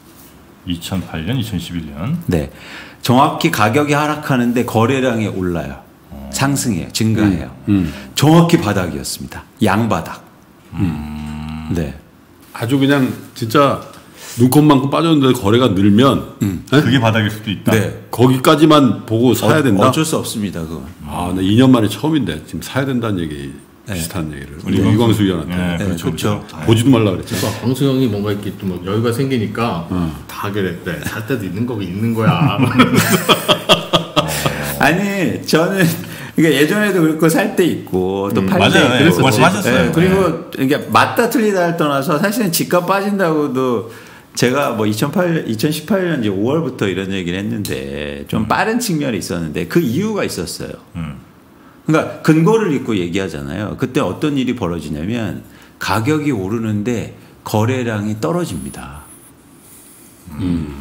이천팔 년, 이천십일 년. 네. 정확히 가격이 하락하는데 거래량이 올라요. 어. 상승해요. 증가해요. 음. 음. 정확히 바닥이었습니다. 양바닥. 음. 네. 아주 그냥 진짜 눈곱만큼 빠졌는데 거래가 늘면 음. 그게 바닥일 수도 있다. 네. 거기까지만 보고 사야 어, 된다. 어쩔 수 없습니다. 그건. 아, 나 이 년 만에 처음인데 지금 사야 된다는 얘기 네. 비슷한 얘기를 우리 네. 이광수 위원한테 네, 네, 그렇죠. 그렇죠. 그렇죠. 보지도 말라 그랬죠. 광수 형이 뭔가 이렇게 좀 여유가 생기니까 음. 다 그랬대. 살 때도 있는 거고 있는 거야. 아니 저는 그러니까 예전에도 그렇고 살 때 있고 또 팔 때 음, 그래서 말씀하셨어요. 네. 그리고 그러니까 맞다 틀리다를 떠나서 사실은 집값 빠진다고도 제가 뭐 이천팔, 이천십팔 년 이제 오월부터 이런 얘기를 했는데 좀 음. 빠른 측면이 있었는데 그 이유가 있었어요. 음. 그러니까 근거를 잊고 얘기하잖아요. 그때 어떤 일이 벌어지냐면 가격이 오르는데 거래량이 떨어집니다. 음.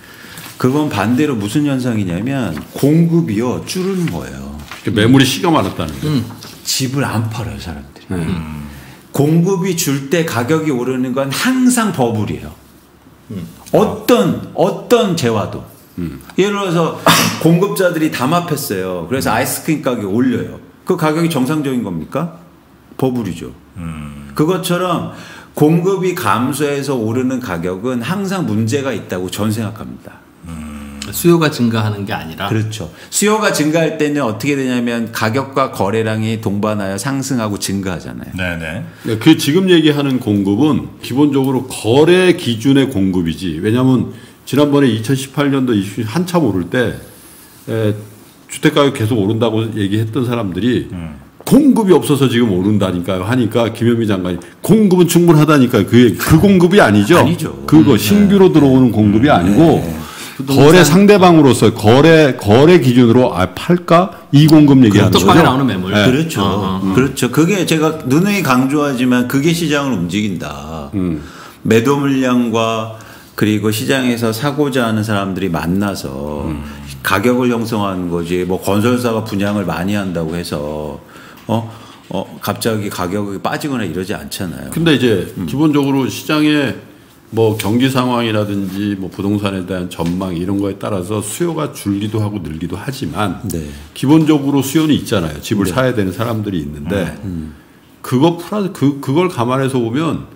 그건 반대로 무슨 현상이냐면 공급이요 줄는 거예요. 매물이 씨가 많았다는 거예요. 음. 집을 안 팔아요 사람들이. 음. 공급이 줄 때 가격이 오르는 건 항상 버블이에요. 음. 어떤 어떤 재화도 음. 예를 들어서 공급자들이 담합했어요. 그래서 음. 아이스크림 가격이 올려요. 그 가격이 정상적인 겁니까? 버블이죠. 음. 그것처럼 공급이 감소해서 오르는 가격은 항상 문제가 있다고 전 생각합니다. 음. 수요가 증가하는 게 아니라 그렇죠. 수요가 증가할 때는 어떻게 되냐면 가격과 거래량이 동반하여 상승하고 증가하잖아요. 네네. 네, 그 지금 얘기하는 공급은 기본적으로 거래 기준의 공급이지. 왜냐하면 지난번에 이천십팔 년도 한참 오를 때 에, 주택가격 계속 오른다고 얘기했던 사람들이 음. 공급이 없어서 지금 오른다니까요 하니까 김현미 장관이 공급은 충분하다니까요. 그, 그 공급이 아니죠. 아니죠. 그거 네. 신규로 들어오는 공급이 아니고 네. 거래 상대방으로서 거래 거래 기준으로 아 팔까 이 공급 얘기하는 거죠. 떡방에 나오는 매물. 네. 그렇죠. 어, 어. 그렇죠. 그게 제가 누누이 강조하지만 그게 시장을 움직인다. 음. 매도 물량과 그리고 시장에서 사고자 하는 사람들이 만나서 음. 가격을 형성하는 거지. 뭐 건설사가 분양을 많이 한다고 해서 어, 어 갑자기 가격이 빠지거나 이러지 않잖아요. 근데 이제 음. 기본적으로 시장에 뭐 경기 상황이라든지 뭐 부동산에 대한 전망 이런 거에 따라서 수요가 줄기도 하고 늘기도 하지만 네. 기본적으로 수요는 있잖아요. 집을 네. 사야 되는 사람들이 있는데 음. 그거 플러스 그 그걸 감안해서 보면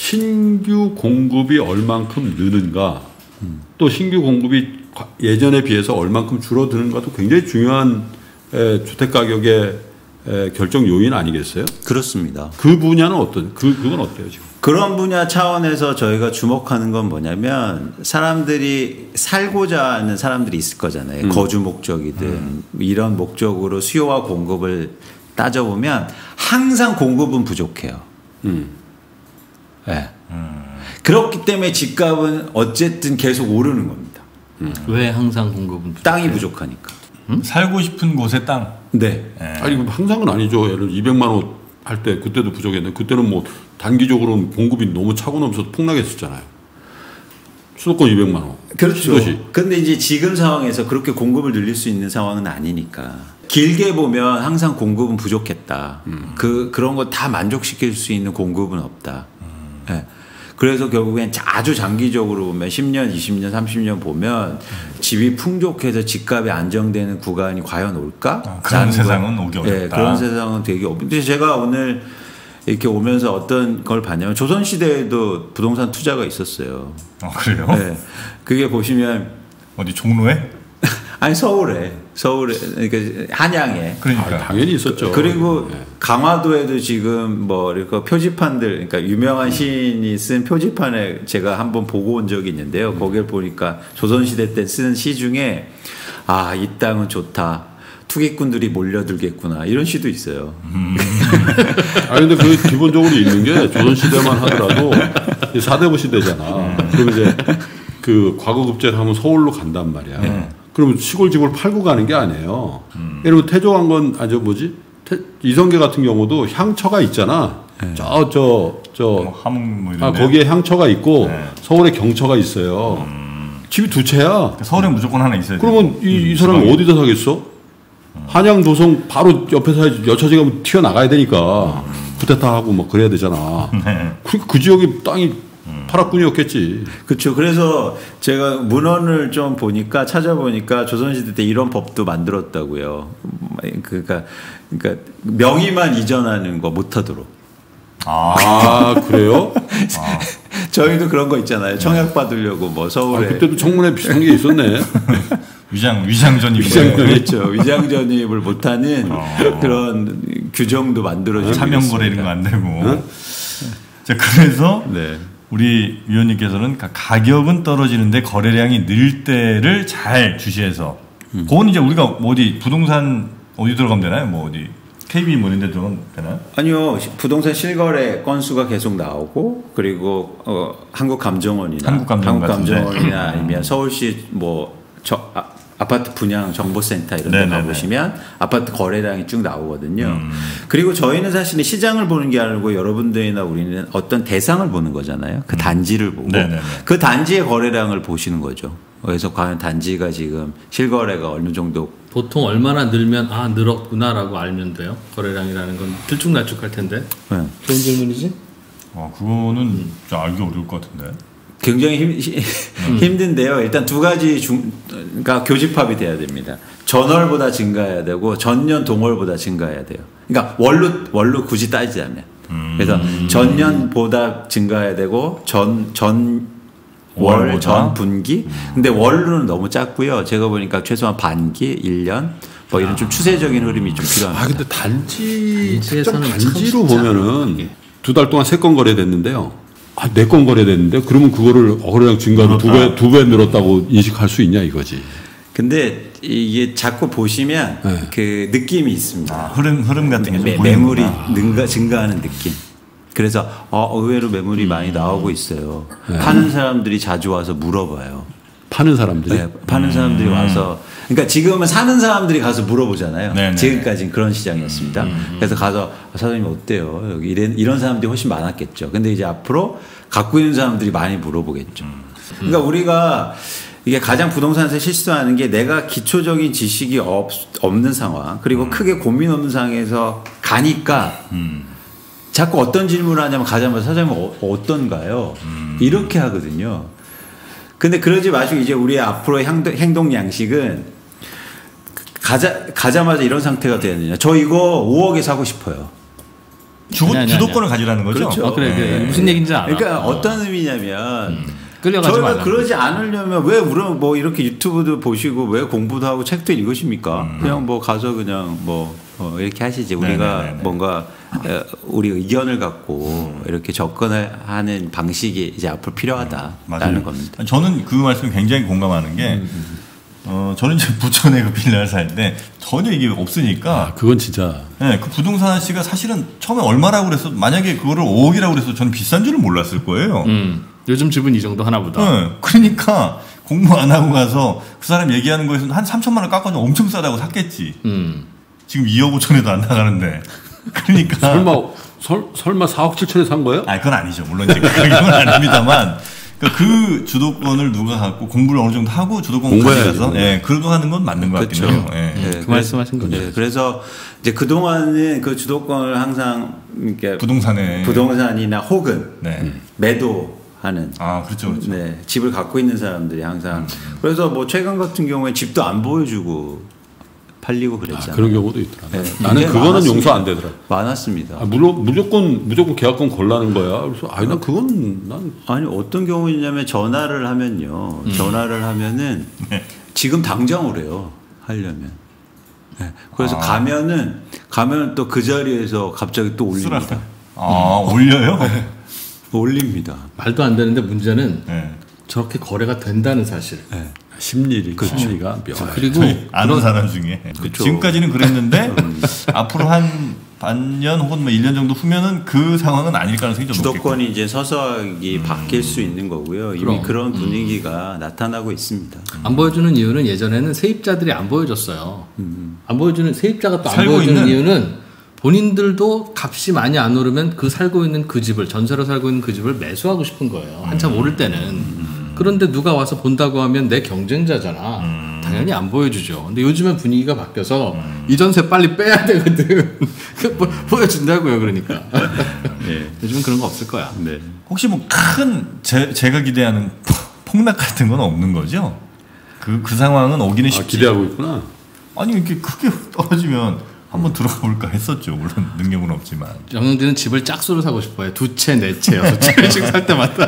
신규 공급이 얼만큼 느는가 음. 또 신규 공급이 예전에 비해서 얼만큼 줄어드는가도 굉장히 중요한 에, 주택 가격의 에, 결정 요인 아니겠어요? 그렇습니다. 그 분야는 어떤 그 그건 어때요 지금? 그런 분야 차원에서 저희가 주목하는 건 뭐냐면 사람들이 살고자 하는 사람들이 있을 거잖아요. 음. 거주 목적이든 음. 이런 목적으로 수요와 공급을 따져보면 항상 공급은 부족해요. 음. 네. 음. 그렇기 때문에 집값은 어쨌든 계속 오르는 겁니다. 음. 왜 항상 공급은 부족해요? 땅이 부족하니까. 음? 살고 싶은 곳의 땅. 네. 네. 아니 항상은 아니죠. 예를 들어 이백만 원 할 때 그때도 부족했는데 그때는 뭐 단기적으로는 공급이 너무 차고 넘쳐서 폭락했었잖아요. 수도권 이백만 호. 그렇죠. 시도시. 근데 이제 지금 상황에서 그렇게 공급을 늘릴 수 있는 상황은 아니니까. 길게 보면 항상 공급은 부족했다. 음. 그, 그런 거 다 만족시킬 수 있는 공급은 없다. 음. 네. 그래서 결국엔 아주 장기적으로 보면 십 년, 이십 년, 삼십 년 보면 음. 집이 풍족해서 집값이 안정되는 구간이 과연 올까? 아, 그런 세상은 오기 어렵다. 네, 그런 세상은 되게 어렵다. 제가 오늘 이렇게 오면서 어떤 걸 봤냐면 조선시대에도 부동산 투자가 있었어요. 아, 그래요? 네. 그게 보시면 어디 종로에? 아니 서울에 서울에 그러니까 한양에 그러니까 아, 당연히 있었죠. 그리고 네. 강화도에도 지금 뭐 이렇게 표지판들 그러니까 유명한 시인이 쓴 표지판에 제가 한번 보고 온 적이 있는데요. 음. 거기를 보니까 조선시대 때 쓴 시 중에 아, 이 땅은 좋다. 투기꾼들이 몰려들겠구나 이런 시도 있어요. 음. 아니 근데 그 기본적으로 있는 게 조선시대만 하더라도 사대부 시대잖아. 그럼 이제 그 과거급제를 하면 서울로 간단 말이야. 네. 그러면 시골 집을 팔고 가는 게 아니에요. 음. 예를 들어 태조왕건 아저 뭐지 태, 이성계 같은 경우도 향처가 있잖아. 네. 저 저 저 뭐 함흥 뭐 아, 거기에 향처가 있고 네. 서울에 경처가 있어요. 음. 집이 두 채야. 서울에 무조건 하나 있어야 돼. 그러면 이, 음, 이 사람이 어디다 사겠어? 한양 도성 바로 옆에 사야지. 여차지 가면 튀어나가야 되니까 음. 쿠데타하고 뭐 그래야 되잖아. 네. 그, 그 지역이 땅이 음. 파락군이었겠지. 그렇죠. 그래서 제가 문헌을 좀 보니까 찾아보니까 조선시대 때 이런 법도 만들었다고요. 그러니까, 그러니까 명의만 이전하는 거 못하도록. 아, 아 그래요? 아. 저희도 그런 거 있잖아요. 청약 받으려고 뭐 서울에. 아, 그때도 청문회 비슷한 게 있었네. 위장 위장 전입. 위장 그렇죠. 위장 전입을 못하는 어. 그런 규정도 만들어지고 사명 거래 이런 거 안 되고. 응? 자 그래서 네. 우리 위원님께서는 가격은 떨어지는데 거래량이 늘 때를 잘 주시해서. 음. 그건 이제 우리가 어디 부동산 어디 들어가면 되나요? 뭐 어디 케이비 뭐 이런 데 들어가면 되나요? 아니요. 부동산 실거래 건수가 계속 나오고 그리고 어, 한국감정원이나 한국감정원 한국감정원이나 아니면 서울시 뭐 저, 아, 아파트 분양 정보센터 이런 데 가보시면 아파트 거래량이 쭉 나오거든요. 음. 그리고 저희는 사실 시장을 보는 게 아니고 여러분들이나 우리는 어떤 대상을 보는 거잖아요. 그 단지를 보고 네네네. 그 단지의 거래량을 보시는 거죠. 그래서 과연 단지가 지금 실거래가 어느 정도 보통 얼마나 늘면 아 늘었구나라고 알면 돼요. 거래량이라는 건 들쭉날쭉할 텐데. 네. 좋은 질문이지? 아 그거는 음. 좀 알기 어려울 것 같은데. 굉장히 힘, 음. 힘든데요. 일단 두 가지 중, 그러니까 교집합이 돼야 됩니다. 전월보다 증가해야 되고 전년 동월보다 증가해야 돼요. 그러니까 월로 월로 굳이 따지자면. 음. 그래서 전년보다 증가해야 되고 전 전 월 전 분기. 음. 근데 월로는 너무 작고요. 제가 보니까 최소한 반기, 일 년 뭐 이런 좀 추세적인 흐름이 좀 필요합니다. 아 근데 단지 특정 단지로 보면은 두 달 동안 세 건 거래됐는데요. 아, 네 건 거래됐는데 그러면 그거를 거래량 증가로 두 배, 두 배 늘었다고 인식할 수 있냐 이거지. 근데 이게 자꾸 보시면 네. 그 느낌이 있습니다. 아, 흐름 흐름 같은 게 좀 매, 매물이 능가, 증가하는 느낌. 그래서 어, 의외로 매물이 음. 많이 나오고 있어요. 네. 파는 사람들이 자주 와서 물어봐요. 파는 사람들이? 네, 파는 사람들이 음. 와서. 그러니까 지금은 사는 사람들이 가서 물어보잖아요. 네네. 지금까지는 그런 시장이었습니다. 음. 그래서 가서 사장님 어때요? 여기 이런, 이런 사람들이 훨씬 많았겠죠. 근데 이제 앞으로 갖고 있는 사람들이 많이 물어보겠죠. 음. 그러니까 우리가 이게 가장 부동산에서 실수하는 게 내가 기초적인 지식이 없, 없는 상황 그리고 음. 크게 고민 없는 상황에서 가니까 음. 자꾸 어떤 질문을 하냐면 가자마자 사장님 어, 어떤가요? 음. 이렇게 하거든요. 근데 그러지 마시고 이제 우리의 앞으로의 행동, 행동 양식은 가자, 가자마자 이런 상태가 돼야 되냐. 저 이거 오억에 사고 싶어요. 주고, 아니, 아니, 주도권을 아니. 가지라는 거죠? 그렇죠. 아, 그래, 그래. 네. 무슨 얘기인지 알아. 그러니까 어. 어떤 의미냐면 음. 끌려가지 저희가 말라는 그러지 않으려면 왜 우리 뭐 이렇게 유튜브도 보시고 왜 공부도 하고 책도 읽으십니까? 음. 그냥 뭐 가서 그냥 뭐 어 이렇게 하시지. 우리가 네네네네. 뭔가 우리 의견을 갖고 음. 이렇게 접근을 하는 방식이 이제 앞으로 필요하다라는 음. 겁니다. 저는 그 말씀에 굉장히 공감하는 게 음. 어, 저는 이제 부천에 그 빌라를 살 때 전혀 이게 없으니까. 아, 그건 진짜. 네, 그 부동산 아저씨가 사실은 처음에 얼마라고 그랬어. 만약에 그거를 오억이라고 그랬어. 저는 비싼 줄을 몰랐을 거예요. 음, 요즘 집은 이 정도 하나 보다. 네, 그러니까 공부 안 하고 가서 그 사람 얘기하는 거에서 한 삼천만 원 깎아서 엄청 싸다고 샀겠지. 음. 지금 이억 오천에도 안 나가는데. 그러니까. 설마 설, 설마 사억 칠천에 산 거예요? 아, 그건 아니죠. 물론 이제 그건 아닙니다만 그러니까 그 주도권을 누가 갖고 공부를 어느 정도 하고 주도권 가져가서 예, 그거 하는 건 맞는 것 그렇죠. 같긴 해요. 예. 네, 그, 그 말씀하신 거죠. 네, 그래서 이제 그 동안은 그 주도권을 항상 이렇게 부동산에 부동산이나 혹은 네. 매도하는 아, 그렇죠, 그렇죠. 네, 집을 갖고 있는 사람들이 항상 음. 그래서 뭐 최근 같은 경우에 집도 안 보여주고 팔리고 그랬잖아요. 아, 그런 경우도 있더라. 네, 나는 그거는 많았습니다. 용서 안 되더라. 많았습니다. 아, 물론 무조건 무조건 계약권 걸라는 거야. 그래서 아니 난 그건 난 아니 어떤 경우냐면 전화를 하면요. 음. 전화를 하면은 네. 지금 당장 오래요. 하려면. 네. 그래서 아. 가면은 가면 또 그 자리에서 갑자기 또 올립니다. 아, 음. 올려요? 올립니다. 말도 안 되는데 문제는 네. 저렇게 거래가 된다는 사실. 네. 심리리 그렇죠. 심리가 묘해. 그리고 아는 사람 중에 그렇죠. 지금까지는 그랬는데 앞으로 한 반년 혹은 뭐 일 년 정도 후면은 그 상황은 아닐 가능성이 좀 높겠고. 주도권이 이제 서서히 음. 바뀔 수 있는 거고요. 이미 그럼. 그런 분위기가 음. 나타나고 있습니다. 안 보여주는 이유는 예전에는 세입자들이 안 보여줬어요. 음. 안 보여주는 세입자가 또 안 보여주는 있는? 이유는 본인들도 값이 많이 안 오르면 그 살고 있는 그 집을 전세로 살고 있는 그 집을 매수하고 싶은 거예요. 한참 음. 오를 때는. 음. 그런데 누가 와서 본다고 하면 내 경쟁자잖아. 음. 당연히 안 보여주죠. 근데 요즘은 분위기가 바뀌어서 음. 이 전세 빨리 빼야 되거든. 보여준다고요, 그러니까. 네. 요즘은 그런 거 없을 거야. 네. 혹시 뭐 큰 제가 기대하는 폭락 같은 건 없는 거죠? 그, 그 상황은 오기는 쉽지. 아, 기대하고 있구나. 아니 이렇게 크게 떨어지면 한번 들어가 볼까 했었죠. 물론 능력은 없지만. 영영진은 집을 짝수로 사고 싶어요. 두 채, 네 채, 여섯 채씩 살 때마다.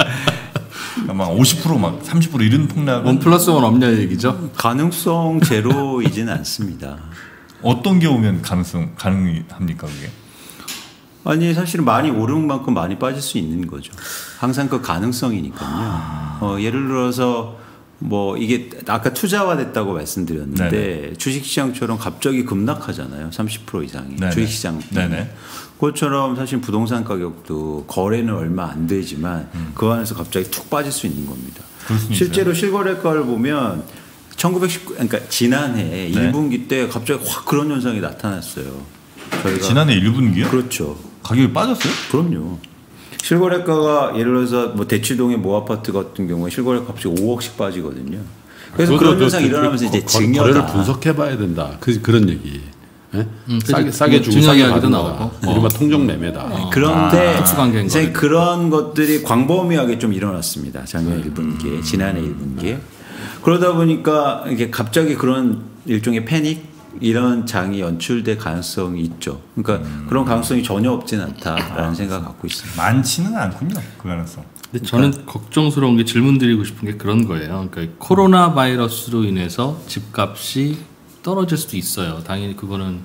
막 오십 퍼센트 막 삼십 퍼센트 이런 폭락은 원 플러스 원 없냐 얘기죠? 가능성 제로이지는 않습니다. 어떤 게 오면 가능성 가능합니까 그게? 아니 사실은 많이 오른 만큼 많이 빠질 수 있는 거죠. 항상 그 가능성이니까요. 어, 예를 들어서 뭐 이게 아까 투자화됐다고 말씀드렸는데 네네. 주식시장처럼 갑자기 급락하잖아요. 삼십 퍼센트 이상이 네네. 주식시장. 네네. 그것처럼 사실 부동산 가격도 거래는 얼마 안 되지만 음. 그 안에서 갑자기 툭 빠질 수 있는 겁니다. 실제로 실거래가를 보면 천구백십구 그러니까 지난해 네. 일 분기 때 갑자기 확 그런 현상이 나타났어요. 저희가 지난해 일 분기요? 그렇죠. 가격이 빠졌어요? 그럼요. 실거래가가 예를 들어서 뭐 대치동의 모 아파트 같은 경우에 실거래가 갑자기 오억씩 빠지거든요. 그래서 그런 현상이 일어나면서 이제 증여다. 거래를 분석해봐야 된다. 그 그런 얘기. 네? 음, 싸게, 싸게 주고 싸게 받은 나오고 이른바 통정 매매다. 어. 그런데 아, 이제 그런 것들이 광범위하게 좀 일어났습니다. 작년 일 분기에, 음. 지난해 일 분기에. 그러다 보니까 이게 갑자기 그런 일종의 패닉 이런 장이 연출될 가능성이 있죠. 그러니까 음. 그런 가능성이 전혀 없진 않다라는 생각을 갖고 있습니다. 많지는 않군요. 그 가능성. 근데 저는 그러니까. 걱정스러운 게 질문 드리고 싶은 게 그런 거예요. 그러니까 코로나 바이러스로 인해서 집값이 떨어질 수도 있어요. 당연히 그거는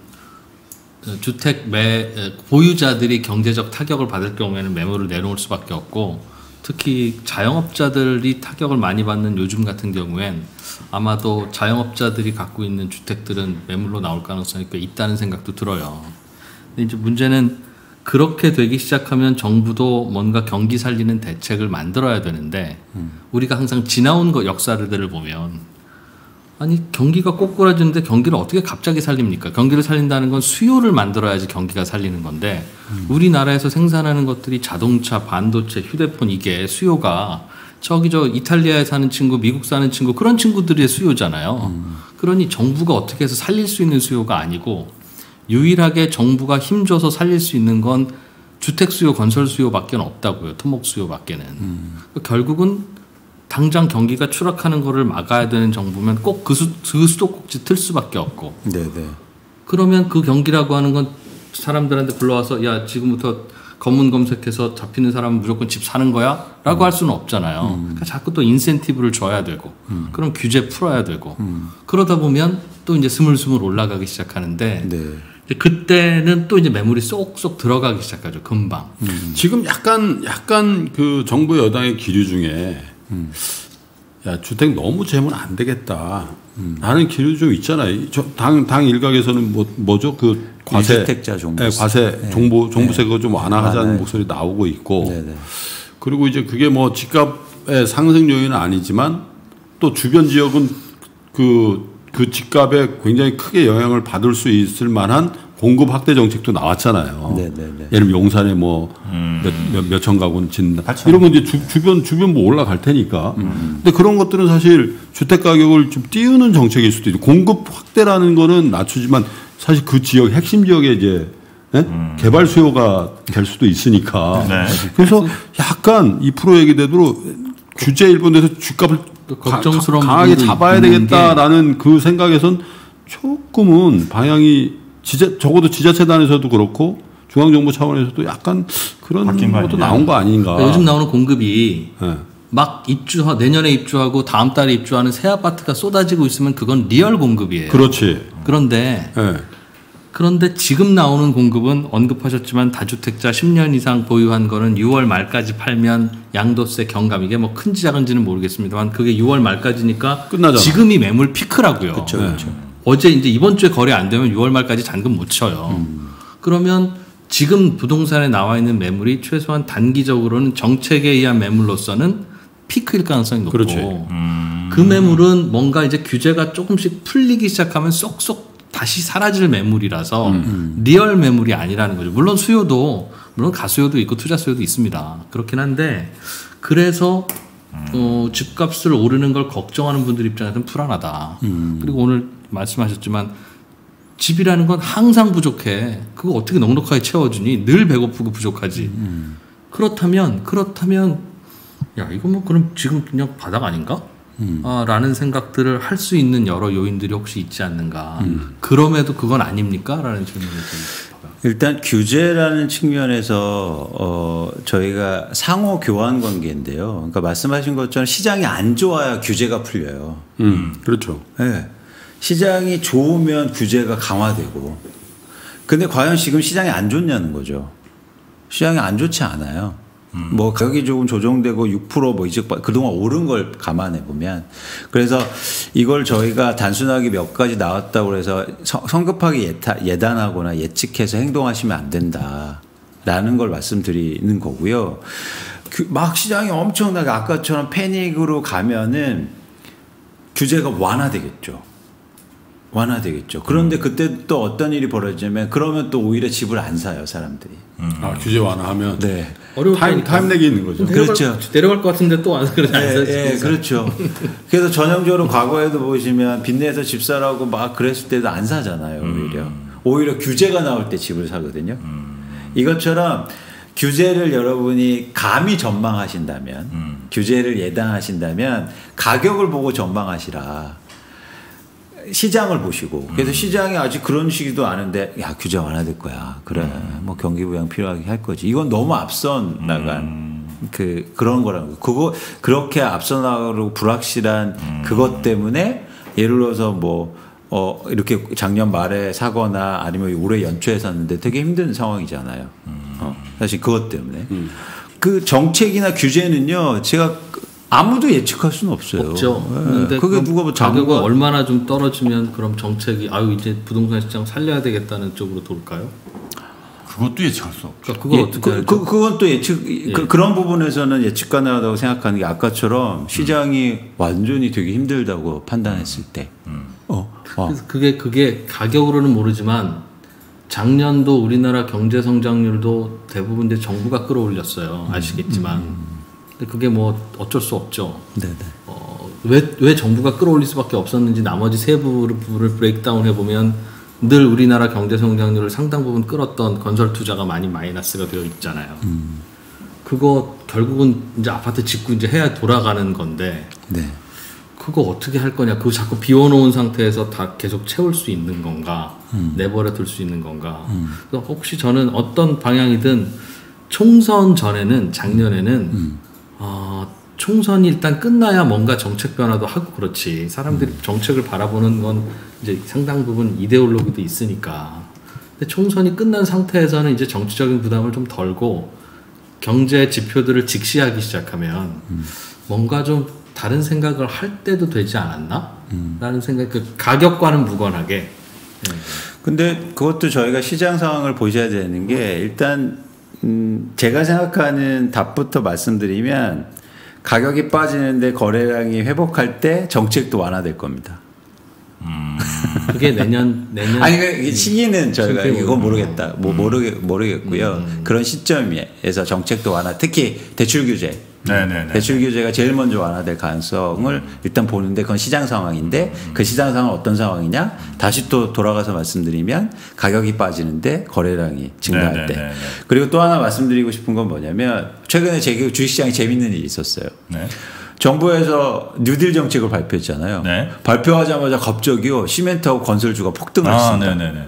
주택 매 보유자들이 경제적 타격을 받을 경우에는 매물을 내놓을 수밖에 없고 특히 자영업자들이 타격을 많이 받는 요즘 같은 경우엔 아마도 자영업자들이 갖고 있는 주택들은 매물로 나올 가능성이 꽤 있다는 생각도 들어요. 근데 이제 문제는 그렇게 되기 시작하면 정부도 뭔가 경기 살리는 대책을 만들어야 되는데 음. 우리가 항상 지나온 거 역사들을 보면 아니 경기가 꼬꾸라지는데 경기를 어떻게 갑자기 살립니까? 경기를 살린다는 건 수요를 만들어야지 경기가 살리는 건데 음. 우리나라에서 생산하는 것들이 자동차, 반도체, 휴대폰 이게 수요가 저기 저 이탈리아에 사는 친구, 미국 사는 친구 그런 친구들의 수요잖아요. 음. 그러니 정부가 어떻게 해서 살릴 수 있는 수요가 아니고 유일하게 정부가 힘줘서 살릴 수 있는 건 주택 수요, 건설 수요밖에 없다고요. 토목 수요밖에는. 음. 결국은 당장 경기가 추락하는 거를 막아야 되는 정부면 꼭 그 그 수도꼭지 틀 수밖에 없고. 네네. 그러면 그 경기라고 하는 건 사람들한테 불러와서 야 지금부터 검문 검색해서 잡히는 사람은 무조건 집 사는 거야? 라고 음. 할 수는 없잖아요. 음. 그러니까 자꾸 또 인센티브를 줘야 되고 음. 그럼 규제 풀어야 되고 음. 그러다 보면 또 이제 스물스물 올라가기 시작하는데 네. 그때는 또 이제 매물이 쏙쏙 들어가기 시작하죠. 금방. 음. 지금 약간 약간 그 정부 여당의 기류 중에 음. 야 주택 너무 재면 안 되겠다. 음. 라는 기류 좀 있잖아요. 당, 당 일각에서는 뭐 뭐죠 그 과세 주택자 종부 네, 과세 네. 정부 종부세 그거 좀 완화하자는 네. 목소리 나오고 있고 네, 네. 그리고 이제 그게 뭐 집값의 상승 요인은 아니지만 또 주변 지역은 그 그 집값에 굉장히 크게 영향을 받을 수 있을 만한 공급 확대 정책도 나왔잖아요. 네네네. 예를 들면 용산에 뭐 음. 몇, 몇, 몇천 가구는 짓는다. 팔천. 이런 건 이제 주, 주변 주변 뭐 올라갈 테니까. 음. 근데 그런 것들은 사실 주택 가격을 좀 띄우는 정책일 수도 있고 공급 확대라는 거는 낮추지만 사실 그 지역 핵심 지역에 이제 예? 음. 개발 수요가 될 수도 있으니까. 네. 그래서 약간 이 프로 얘기대로 규제 일본에서 주값을 걱정스러운 가, 강하게 부분도 잡아야 되겠다라는 그 생각에선 조금은 방향이 지자, 적어도 지자체단에서도 그렇고 중앙정부 차원에서도 약간 그런 것도 나온 거 아닌가. 그러니까 요즘 나오는 공급이 네. 막 입주 내년에 입주하고 다음 달에 입주하는 새 아파트가 쏟아지고 있으면 그건 리얼 공급이에요. 그렇지. 그런데 네. 그런데 지금 나오는 공급은 언급하셨지만 다주택자 십 년 이상 보유한 거는 유월 말까지 팔면 양도세 경감 이게 뭐 큰지 작은지는 모르겠습니다만 그게 유월 말까지니까 끝나잖아. 지금이 매물 피크라고요. 그렇죠. 그렇죠. 어제 이제 이번 주에 거래 안 되면 유월 말까지 잔금 못 쳐요. 음. 그러면 지금 부동산에 나와 있는 매물이 최소한 단기적으로는 정책에 의한 매물로서는 피크일 가능성이 높고 음. 그 매물은 뭔가 이제 규제가 조금씩 풀리기 시작하면 쏙쏙 다시 사라질 매물이라서 음. 리얼 매물이 아니라는 거죠. 물론 수요도 물론 가수요도 있고 투자 수요도 있습니다. 그렇긴 한데 그래서 어, 집값을 오르는 걸 걱정하는 분들 입장에서는 불안하다. 음. 그리고 오늘 말씀하셨지만 집이라는 건 항상 부족해. 그거 어떻게 넉넉하게 채워주니? 늘 배고프고 부족하지. 음. 그렇다면 그렇다면 야 이거 뭐 그럼 지금 그냥 바닥 아닌가? 음. 아, 라는 생각들을 할 수 있는 여러 요인들이 혹시 있지 않는가. 음. 그럼에도 그건 아닙니까? 라는 질문을 드립니다. 일단 규제라는 측면에서 어, 저희가 상호 교환 관계인데요. 그러니까 말씀하신 것처럼 시장이 안 좋아야 규제가 풀려요. 음, 그렇죠. 네. 시장이 좋으면 규제가 강화되고. 근데 과연 지금 시장이 안 좋냐는 거죠. 시장이 안 좋지 않아요. 음. 뭐 가격이 조금 조정되고 육 퍼센트 뭐 이제 그동안 오른 걸 감안해 보면 그래서 이걸 저희가 단순하게 몇 가지 나왔다고 해서 성급하게 예타, 예단하거나 예측해서 행동하시면 안 된다라는 걸 말씀드리는 거고요. 막 시장이 엄청나게 아까처럼 패닉으로 가면은 규제가 완화되겠죠. 완화되겠죠. 그런데 그때 또 어떤 일이 벌어지냐면 그러면 또 오히려 집을 안 사요 사람들이. 음. 아 규제 완화하면. 네. 타임 타임렉이 있는 거죠. 내려갈, 그렇죠. 내려갈 것 같은데 또 안 그러지 않아요? 네, 네, 그렇죠. 그래서 전형적으로 과거에도 보시면 빚내서 집 사라고 막 그랬을 때도 안 사잖아요. 오히려 음. 오히려 규제가 나올 때 집을 사거든요. 음. 이것처럼 규제를 여러분이 감히 전망하신다면, 음. 규제를 예단하신다면 가격을 보고 전망하시라. 시장을 보시고 그래서 음. 시장이 아직 그런 시기도 아는데 야 규제 완화될 거야 그래 음. 뭐 경기 부양 필요하게 할 거지 이건 너무 앞선 나간 음. 그 그런 거라고 그거 그렇게 앞서 나가고 불확실한 음. 그것 때문에 예를 들어서 뭐 어 이렇게 작년 말에 사거나 아니면 올해 연초에 샀는데 되게 힘든 상황이잖아요. 음. 어, 사실 그것 때문에 음. 그 정책이나 규제는요 제가 아무도 예측할 수는 없어요. 없죠. 그런데 네. 그게 누가 뭐 가격이 얼마나 좀 떨어지면 그럼 정책이 아유 이제 부동산 시장 살려야 되겠다는 쪽으로 돌까요? 그것도 예측할 수 없죠. 그러니까 그걸 예, 어떻게 그, 그, 그건 또 예측 예. 그, 그런 부분에서는 예측 가능하다고 생각하는 게 아까처럼 시장이 음. 완전히 되게 힘들다고 판단했을 때. 음. 어, 어. 그래서 그게 그게 가격으로는 모르지만 작년도 우리나라 경제 성장률도 대부분 이제 정부가 끌어올렸어요. 아시겠지만. 음. 근데 그게 뭐 어쩔 수 없죠. 네네. 어, 왜, 왜 정부가 끌어올릴 수밖에 없었는지 나머지 세부를 브레이크다운 해보면 늘 우리나라 경제 성장률을 상당 부분 끌었던 건설 투자가 많이 마이너스가 되어 있잖아요. 음. 그거 결국은 이제 아파트 짓고 이제 해야 돌아가는 건데. 네. 그거 어떻게 할 거냐. 그거 자꾸 비워놓은 상태에서 다 계속 채울 수 있는 건가. 음. 내버려 둘 수 있는 건가. 음. 그래서 혹시 저는 어떤 방향이든 총선 전에는 작년에는 음. 어, 총선이 일단 끝나야 뭔가 정책 변화도 하고 그렇지. 사람들이 음. 정책을 바라보는 건 이제 상당 부분 이데올로기도 있으니까. 근데 총선이 끝난 상태에서는 이제 정치적인 부담을 좀 덜고 경제 지표들을 직시하기 시작하면 음. 뭔가 좀 다른 생각을 할 때도 되지 않았나? 음. 라는 생각, 그 가격과는 무관하게. 네. 근데 그것도 저희가 시장 상황을 보셔야 되는 게 일단 음, 제가 생각하는 답부터 말씀드리면 가격이 빠지는데 거래량이 회복할 때 정책도 완화될 겁니다. 음. 그게 내년 내년 아니 그 시기는 저희가 음. 이거 모르겠다. 뭐 모르겠 모르겠고요. 음. 그런 시점에서 정책도 완화, 특히 대출 규제. 네네네. 대출 규제가 제일 먼저 완화될 가능성을 음. 일단 보는데 그건 시장 상황인데 음. 그 시장 상황은 어떤 상황이냐? 다시 또 돌아가서 말씀드리면 가격이 빠지는데 거래량이 증가할 네네네네. 때. 그리고 또 하나 말씀드리고 싶은 건 뭐냐면 최근에 제 주식시장에 재밌는 일이 있었어요. 네. 정부에서 뉴딜 정책을 발표했잖아요. 네. 발표하자마자 갑자기요 시멘트하고 건설주가 폭등을 했습니다. 아,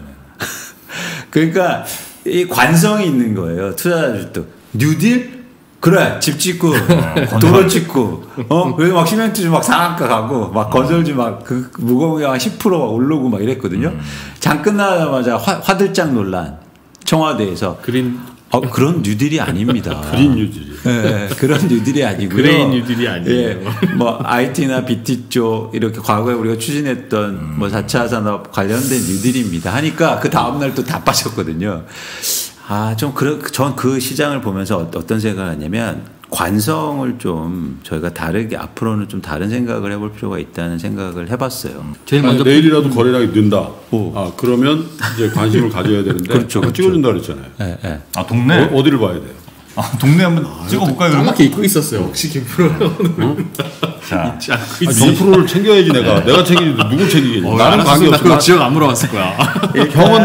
그러니까 이 관성이 있는 거예요. 투자자들도 뉴딜? 그래 집 짓고 도로 짓고 어 왜 막 시멘트주 막 상한가 가고 막 건설주 막 그 무거운 게 한 십 퍼센트 막 오르고 막 이랬거든요. 음. 장 끝나자마자 화, 화들짝 놀란 청와대에서 그린 어, 그런 뉴딜이 아닙니다. 그린 뉴딜이. 네, 그런 뉴딜이 아니고요. 그레인 뉴딜이 아니에요. 예, 뭐 아이티나 비티 쪽 이렇게 과거에 우리가 추진했던 음. 뭐 사 차 산업 관련된 뉴딜입니다. 하니까 그 다음 날 또 다 빠졌거든요. 아, 좀 그런 전 그 시장을 보면서 어떤 생각을 하냐면 관성을 좀 저희가 다르게 앞으로는 좀 다른 생각을 해볼 필요가 있다는 생각을 해봤어요. 제일 먼저 내일이라도 거래량이 는다. 오. 아 그러면 이제 관심을 가져야 되는데 그렇죠, 그렇죠. 찍어준다 그랬잖아요. 네, 네. 아 동네 어, 어디를 봐야 돼요? 아 동네 한번 아, 찍어볼까요? 그러면 까맣게 입고 있었어요. 혹시 김프로는 어? 자, 김프로를 챙겨야지 내가 내가 챙기지 누구 챙기겠니? 어, 나는 관계 없어. 지역 안 물어봤을 거야. 경험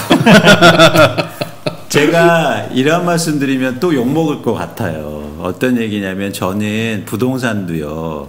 됐다. 제가 이런 말씀 드리면 또 욕먹을 것 같아요. 어떤 얘기냐면 저는 부동산도요,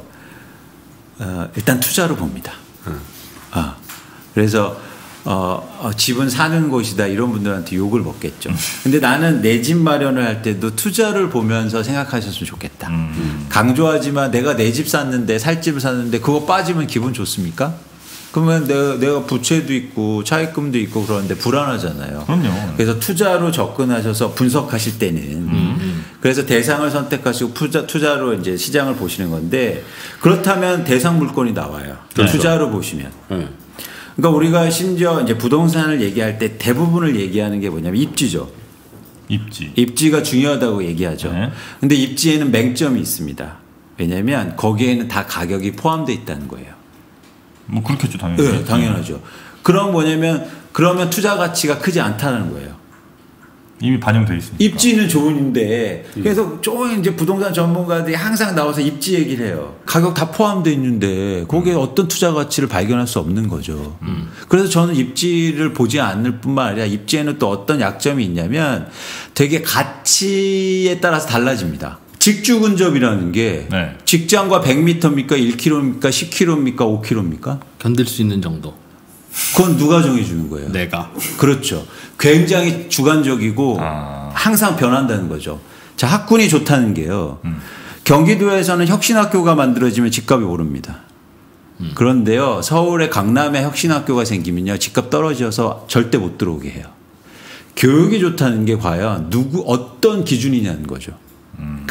어, 일단 투자로 봅니다. 음. 어, 그래서, 어, 어, 집은 사는 곳이다 이런 분들한테 욕을 먹겠죠. 근데 나는 내 집 마련을 할 때도 투자를 보면서 생각하셨으면 좋겠다. 음. 강조하지만 내가 내 집 샀는데 살 집을 샀는데 그거 빠지면 기분 좋습니까? 그러면 내가, 내가 부채도 있고 차입금도 있고 그러는데 불안하잖아요. 그럼요. 그래서 투자로 접근하셔서 분석하실 때는 음. 그래서 대상을 선택하시고 투자, 투자로 이제 시장을 보시는 건데 그렇다면 대상 물건이 나와요. 그렇죠. 투자로 보시면. 네. 그러니까 우리가 심지어 이제 부동산을 얘기할 때 대부분을 얘기하는 게 뭐냐면 입지죠. 입지. 입지가 중요하다고 얘기하죠. 네. 근데 입지에는 맹점이 있습니다. 왜냐하면 거기에는 다 가격이 포함되어 있다는 거예요. 뭐 그렇겠죠, 당연히. 네, 당연하죠. 그럼 뭐냐면 그러면 투자 가치가 크지 않다는 거예요. 이미 반영돼 있습니다. 입지는 좋은데 그래서 좀 이제 부동산 전문가들이 항상 나와서 입지 얘기를 해요. 가격 다 포함되어 있는데 거기에 음. 어떤 투자 가치를 발견할 수 없는 거죠. 음. 그래서 저는 입지를 보지 않을 뿐만 아니라 입지에는 또 어떤 약점이 있냐면 되게 가치에 따라서 달라집니다. 직주 근접이라는 게 네. 직장과 백 미터입니까? 일 킬로미터입니까? 십 킬로미터입니까? 오 킬로미터입니까? 견딜 수 있는 정도. 그건 누가 정해주는 거예요? 내가. 그렇죠. 굉장히 주관적이고 아. 항상 변한다는 거죠. 자, 학군이 좋다는 게요. 음. 경기도에서는 혁신학교가 만들어지면 집값이 오릅니다. 음. 그런데요, 서울의 강남에 혁신학교가 생기면요, 집값 떨어져서 절대 못 들어오게 해요. 교육이 좋다는 게 과연 누구, 어떤 기준이냐는 거죠. 음.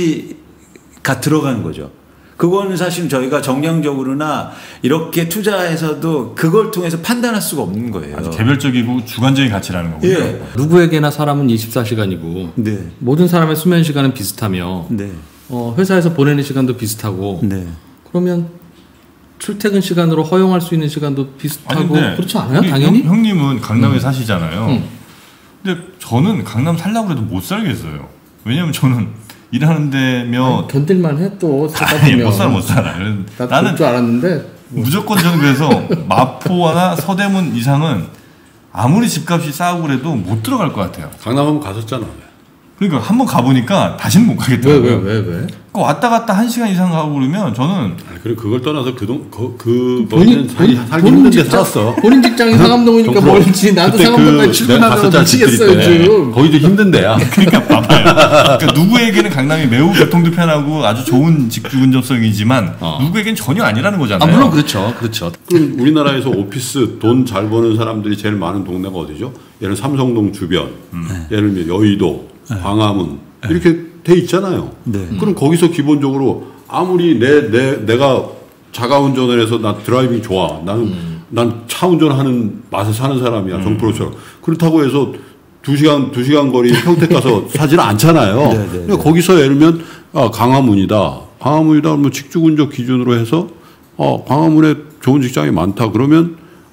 가치가 들어가는 거죠. 그거는 사실 저희가 정량적으로나 이렇게 투자해서도 그걸 통해서 판단할 수가 없는 거예요. 아주 개별적이고 주관적인 가치라는 거군요. 예. 누구에게나 사람은 이십사 시간이고 네. 모든 사람의 수면 시간은 비슷하며 네. 어, 회사에서 보내는 시간도 비슷하고 네. 그러면 출퇴근 시간으로 허용할 수 있는 시간도 비슷하고 아니, 그렇지 않아요? 당연히? 형, 형님은 강남에 음. 사시잖아요. 음. 근데 저는 강남 살려고 해도 못 살겠어요. 왜냐면 저는 일하는 데며 아니, 견딜만 해 또 아니, 못 살아 못 살아. 나는 줄 알았는데 무조건 저는 그래서 마포나 서대문 이상은 아무리 집값이 싸고 그래도 못 들어갈 것 같아요. 강남 한번 가셨잖아. 그러니까 한번 가보니까 다시는 못 가겠더라고요. 왜, 왜, 왜, 왜? 그 왔다 갔다 한 시간 이상 가고 그러면 저는 아니, 그리고 그걸 떠나서 그동 그, 그 본인 살기 힘든데 직장, 살았어. 본인 직장이 상암동이니까 멀지. 나도 상암동까지 출근하면 미치겠어요 지금. 거기도 힘든데야. 그러니까 봐봐요. 그러니까 누구에게는 강남이 매우 교통도 편하고 아주 좋은 직주 근접성이지만 어. 누구에게는 전혀 아니라는 거잖아요. 아, 물론 그렇죠, 그렇죠. 그럼 우리나라에서 오피스 돈 잘 버는 사람들이 제일 많은 동네가 어디죠? 예를 삼성동 주변, 음. 예를 들면 여의도, 네. 광화문 네. 이렇게 돼 있잖아요. 네. 그럼 거기서 기본적으로 아무리 내, 내, 내가 자가 운전을 해서 나 드라이빙 좋아. 나는, 음. 난 차 운전하는 맛에 사는 사람이야. 음. 정프로처럼. 그렇다고 해서 두 시간, 두 시간 거리 평택 가서 사지는 않잖아요. 네, 네, 그러니까 네. 거기서 예를 들면, 아, 강화문이다. 강화문이다. 뭐 직주 근접 기준으로 해서, 어, 강화문에 좋은 직장이 많다. 그러면,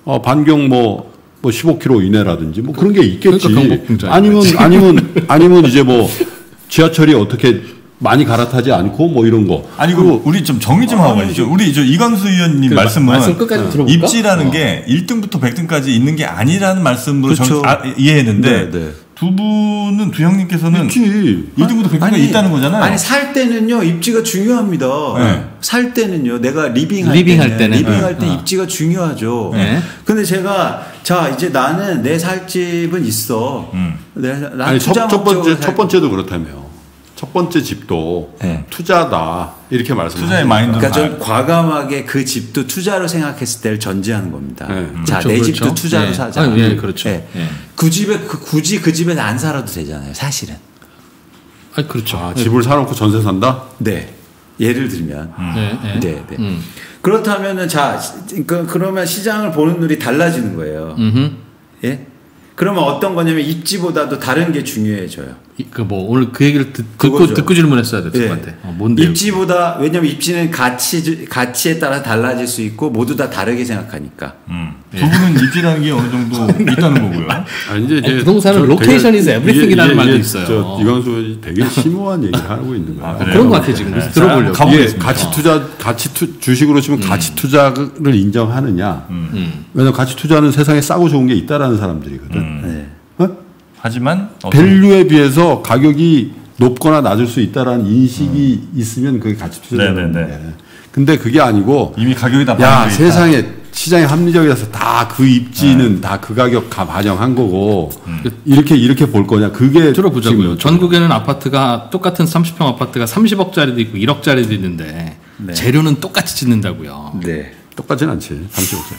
어, 반경 뭐, 뭐 십오 킬로미터 이내라든지 뭐 그런 게 있겠지. 그러니까 아니면 아니면 아니면 이제 뭐 지하철이 어떻게 많이 갈아타지 않고 뭐 이런 거. 아니 그 우리 좀 정리 좀 하고 가시죠. 우리 저 이광수 의원님 그 말씀은 말씀 끝까지 들어볼까? 입지라는 어. 게 일 등부터 백 등까지 있는 게 아니라는 말씀으로 그렇죠. 정, 아, 이해했는데 네, 네. 두 분은 두 형님께서는 있지. 일 등부터 백 등까지 있다는 거잖아요. 아니 살 때는요 입지가 중요합니다. 네. 살 때는요 내가 리빙할 리빙할 때는, 때는. 리빙할 때 네. 입지가 중요하죠. 네. 근데 제가 자 이제 나는 내 살 집은 있어. 음. 내, 난 아니 첫, 투자 첫 번째 목적으로 첫 살- 번째도 그렇다며. 첫 번째 집도 네. 투자다 이렇게 말씀하시죠. 투자의 마인드로 그러니까 가- 좀 과감하게 그 집도 투자로 생각했을 때를 전제하는 겁니다. 네. 자, 그렇죠, 내 그렇죠. 집도 투자로 네. 사자. 아, 예, 그렇죠. 네. 예. 그 집에 그, 굳이 그 집에 안 살아도 되잖아요. 사실은. 아, 그렇죠. 아, 집을 사놓고 전세 산다? 네. 예를 들면. 네, 네. 네, 네. 음. 그렇다면은 자, 그, 그러면 시장을 보는 눈이 달라지는 거예요. 음흠. 예? 그러면 어떤 거냐면 입지보다도 다른 게 중요해져요. 그 뭐 오늘 그 얘기를 듣, 듣고 그거죠. 듣고 질문했어야 됐을 예. 것 같아. 어, 뭔데? 입지보다 왜냐면 입지는 가치 가치에 따라 달라질 수 있고 모두 다 다르게 생각하니까. 음. 두 분은 입지라는 게 어느 정도 있다는 거고요. 아니, 이제 아니, 부동산은 저 location 되게- is everything이라는 이게- 말도 이게 있어요. 저 이광수 의원이 되게 심오한 얘기를 하고 있는 거야. 아, 그래요? 그런 것 같아 지금. 그래서 네. 들어보려고. 자, 이게 가보겠습니다. 가치 투자, 가치 투, 주식으로 치면 가치 투자를 인정하느냐? 음. 왜냐면 가치 투자는 세상에 싸고 좋은 게 있다라는 사람들이거든. 네. 어? 하지만 어떤- 밸류에 비해서 가격이 높거나 낮을 수 있다라는 인식이 있으면 그게 가치 투자라는 네네네. 건데. 근데 그게 아니고 이미 가격이 다 야 반영돼 있다. 세상에 시장에 합리적이라서 다 그 입지는 다 그 가격 가 반영한 거고 이렇게 이렇게 볼 거냐 그게 들어보자고요. 지금 전국에는 아파트가 똑같은 삼십 평 아파트가 삼십억짜리도 있고 일억짜리도 있는데 네. 재료는 똑같이 짓는다고요. 네. 똑같진 않지 삼십오세